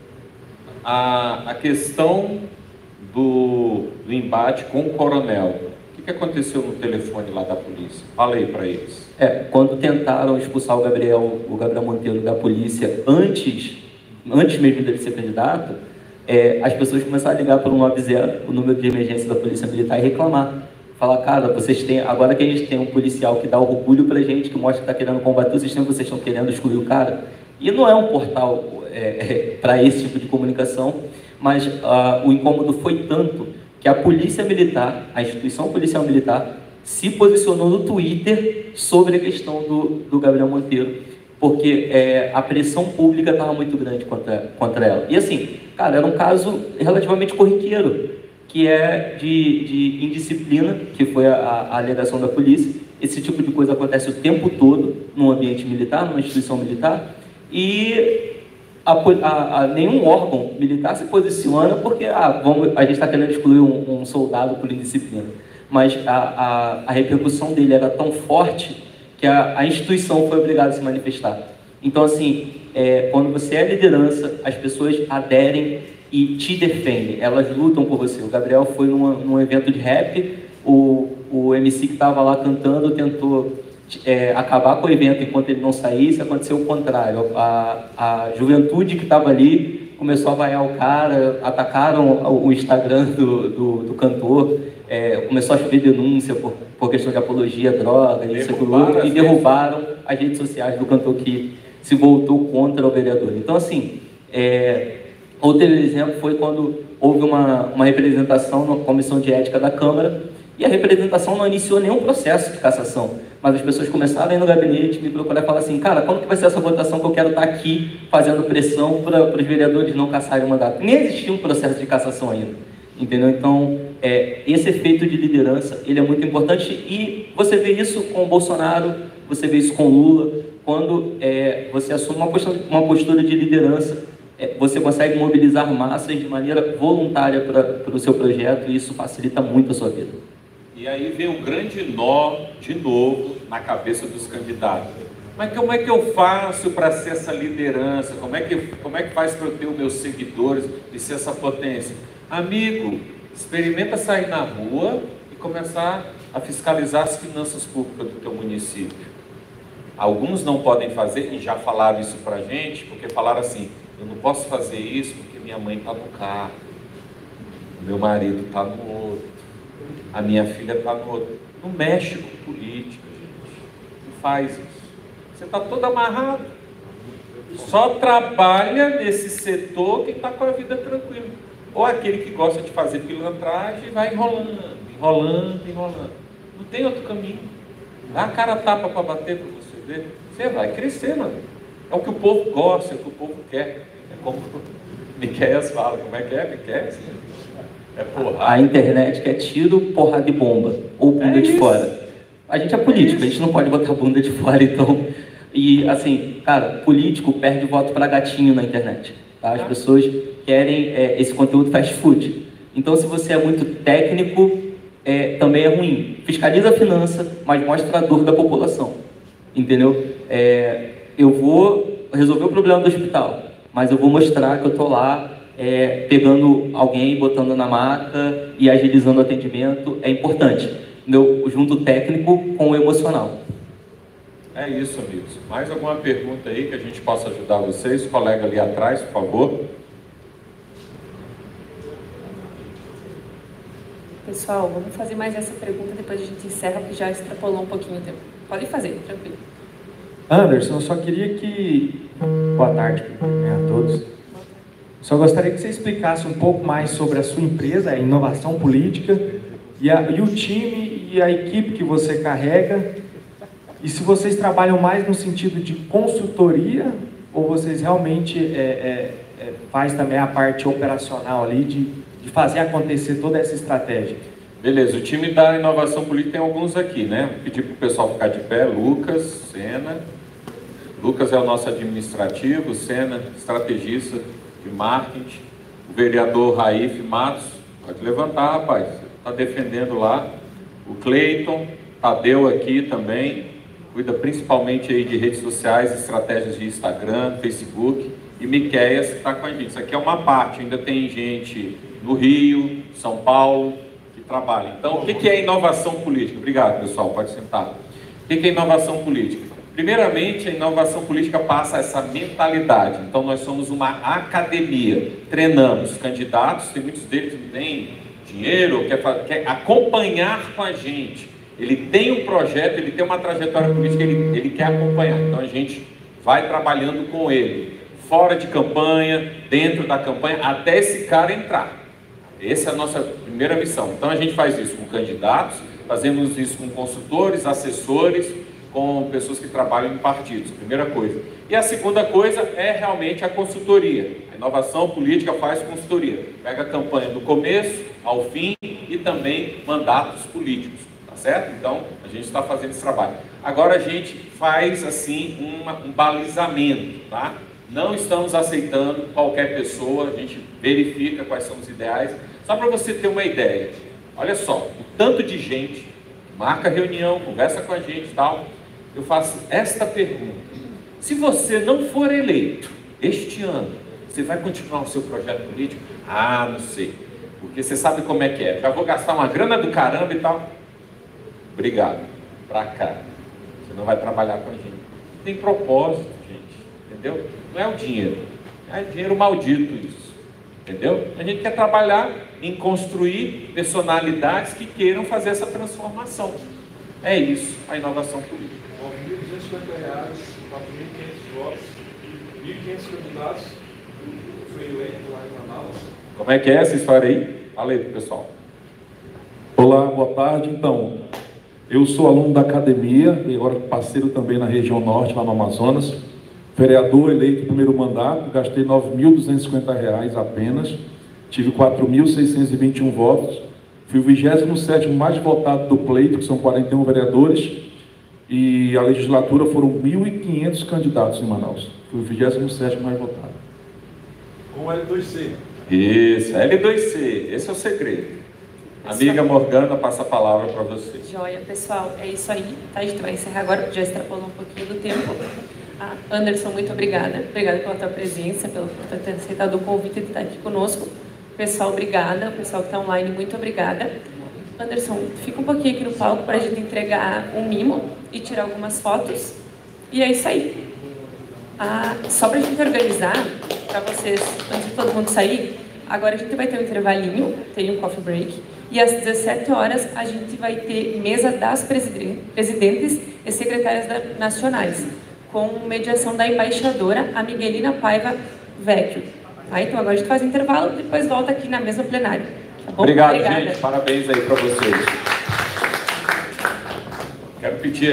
A, a questão do, do embate com o coronel. O que, que aconteceu no telefone lá da polícia? Fala aí para eles. É, quando tentaram expulsar o Gabriel, o Gabriel Monteiro da polícia antes, antes mesmo dele ser candidato, é, as pessoas começaram a ligar para o nove zero, o número de emergência da Polícia Militar, e reclamar. Falar, cara, vocês têm, agora que a gente tem um policial que dá orgulho pra gente, que mostra que está querendo combater o sistema, vocês estão querendo excluir o cara. E não é um portal, é, é, para esse tipo de comunicação, mas uh, o incômodo foi tanto que a Polícia Militar, a instituição policial militar, se posicionou no Twitter sobre a questão do, do Gabriel Monteiro, porque é, a pressão pública estava muito grande contra, contra ela. E assim, cara, era um caso relativamente corriqueiro, que é de, de indisciplina, que foi a, a alegação da polícia. Esse tipo de coisa acontece o tempo todo no ambiente militar, numa instituição militar, e a, a, a, nenhum órgão militar se posiciona porque ah, vamos, a gente está querendo excluir um, um soldado por indisciplina. Mas a, a, a repercussão dele era tão forte que a, a instituição foi obrigada a se manifestar. Então, assim, é, quando você é liderança, as pessoas aderem e te defendem, elas lutam por você. O Gabriel foi numa, num evento de rap, o, o M C que estava lá cantando tentou é, acabar com o evento enquanto ele não saísse, aconteceu o contrário. A, a juventude que estava ali começou a vaiar o cara, atacaram o Instagram do, do, do cantor, é, começou a chover denúncia por, por questão de apologia, droga, isso, aquilo outro, e derrubaram as redes sociais do cantor que se voltou contra o vereador. Então, assim, é, outro exemplo foi quando houve uma, uma representação na Comissão de Ética da Câmara, e a representação não iniciou nenhum processo de cassação, mas as pessoas começaram a ir no gabinete, me procurar e falar assim, cara, quando que vai ser essa votação que eu quero estar aqui fazendo pressão para os vereadores não cassarem o mandato? Nem existia um processo de cassação ainda, entendeu? Então, é, esse efeito de liderança, ele é muito importante, e você vê isso com o Bolsonaro, você vê isso com o Lula, quando é, você assume uma postura, uma postura de liderança, é, você consegue mobilizar massas de maneira voluntária para o seu projeto, e isso facilita muito a sua vida. E aí vem um grande nó, de novo, na cabeça dos candidatos. Mas como é que eu faço para ser essa liderança? Como é que, como é que faz para eu ter os meus seguidores e ser essa potência? Amigo, experimenta sair na rua e começar a fiscalizar as finanças públicas do teu município. Alguns não podem fazer, e já falaram isso para a gente, porque falaram assim, eu não posso fazer isso porque minha mãe está no carro, meu marido está no outro, a minha filha está no outro. Não mexe com política, gente. Não faz isso. Você está todo amarrado. Só trabalha nesse setor quem está com a vida tranquila. Ou aquele que gosta de fazer pilantragem e vai enrolando, enrolando, enrolando. Não tem outro caminho. Dá a cara a tapa para bater para você ver. Você vai crescer, mano. É o que o povo gosta, é o que o povo quer. É como o Miqueias fala. Como é que é, Miqueias? É porrada. A internet quer tiro, porrada e bomba. Ou bunda é de fora. A gente é político, é a gente não pode botar bunda de fora, então... E, assim, cara, político perde voto para gatinho na internet. Tá? As pessoas querem é, esse conteúdo fast food. Então, se você é muito técnico, é, também é ruim. Fiscaliza a finança, mas mostra a dor da população. Entendeu? É, eu vou resolver o problema do hospital, mas eu vou mostrar que eu estou lá é, pegando alguém, botando na maca e agilizando o atendimento. É importante. Entendeu? Junto o técnico com o emocional. É isso, amigos. Mais alguma pergunta aí que a gente possa ajudar vocês? O colega ali atrás, por favor. Pessoal, vamos fazer mais essa pergunta, depois a gente encerra, porque já extrapolou um pouquinho o tempo. Pode fazer, tranquilo. Anderson, eu só queria que... Boa tarde a todos. Só gostaria que você explicasse um pouco mais sobre a sua empresa, a Inovação Política, e, a, e o time e a equipe que você carrega. E se vocês trabalham mais no sentido de consultoria, ou vocês realmente é, é, é, faz também a parte operacional ali, de, de fazer acontecer toda essa estratégia? Beleza, o time da Inovação Política tem alguns aqui, né? Vou pedir para o pessoal ficar de pé. Lucas, Sena. Lucas é o nosso administrativo, Sena, estrategista de marketing. O vereador Raif Matos, pode levantar, rapaz, você está defendendo lá. O Cleiton, Tadeu aqui também. Cuida principalmente aí de redes sociais, estratégias de Instagram, Facebook, e Miqueias está com a gente. Isso aqui é uma parte, ainda tem gente no Rio, São Paulo, que trabalha. Então, o que é inovação política? Obrigado, pessoal, pode sentar. O que é inovação política? Primeiramente, a inovação política passa essa mentalidade. Então, nós somos uma academia, treinamos candidatos, tem muitos deles que não têm dinheiro, quer, quer acompanhar com a gente. Ele tem um projeto, ele tem uma trajetória política, ele, ele quer acompanhar. Então a gente vai trabalhando com ele. fora de campanha, dentro da campanha, até esse cara entrar. Essa é a nossa primeira missão. Então a gente faz isso com candidatos, fazemos isso com consultores, assessores, com pessoas que trabalham em partidos, primeira coisa. E a segunda coisa é realmente a consultoria. A inovação política faz consultoria. Pega a campanha do começo ao fim e também mandatos políticos, tá certo? Então a gente está fazendo esse trabalho. Agora a gente faz assim uma, um balizamento, tá? Não estamos aceitando qualquer pessoa, a gente verifica quais são os ideais. Só para você ter uma ideia, olha só, o tanto de gente marca reunião, conversa com a gente e tal. Eu faço esta pergunta: se você não for eleito este ano, você vai continuar o seu projeto político? Ah, não sei, porque você sabe como é que é. Já vou gastar uma grana do caramba e tal. Obrigado, pra cá. Você não vai trabalhar com a gente. Tem propósito, gente, entendeu? Não é o dinheiro, é dinheiro maldito isso, entendeu? A gente quer trabalhar em construir personalidades que queiram fazer essa transformação. É isso, a inovação política. mil duzentos e cinquenta reais, quatro mil e quinhentos votos, mil e quinhentos candidatos, foi eleito lá em Manaus. Como é que é essa história aí? Fala aí pro pessoal. Olá, boa tarde. Então, eu sou aluno da academia e agora parceiro também na região norte, lá no Amazonas. Vereador eleito primeiro mandato, gastei nove mil duzentos e cinquenta reais apenas, tive quatro mil seiscentos e vinte e um votos, fui o vigésimo sétimo mais votado do pleito, que são quarenta e um vereadores, e a legislatura foram mil e quinhentos candidatos em Manaus. Fui o vigésimo sétimo mais votado. Com L dois C. Isso, L dois C, esse é o segredo. Amiga Morgana, passa a palavra para você. Joia, pessoal, é isso aí, tá? A gente vai encerrar agora, porque já extrapolou um pouquinho do tempo. Ah, Anderson, muito obrigada. Obrigada pela tua presença, pelo, por ter aceitado o convite de estar aqui conosco. Pessoal, obrigada. O pessoal que está online, muito obrigada. Anderson, fica um pouquinho aqui no palco para a gente entregar um mimo e tirar algumas fotos. E é isso aí. Ah, só para a gente organizar, para vocês, antes de todo mundo sair, agora a gente vai ter um intervalinho, tem um coffee break. E às dezessete horas a gente vai ter mesa das presidentes e secretárias nacionais, com mediação da embaixadora, a Miguelina Paiva Vecchio. Tá? Então agora a gente faz um intervalo e depois volta aqui na mesa plenária. Tá bom? Obrigado, Obrigada. gente. Parabéns aí para vocês. Quero pedir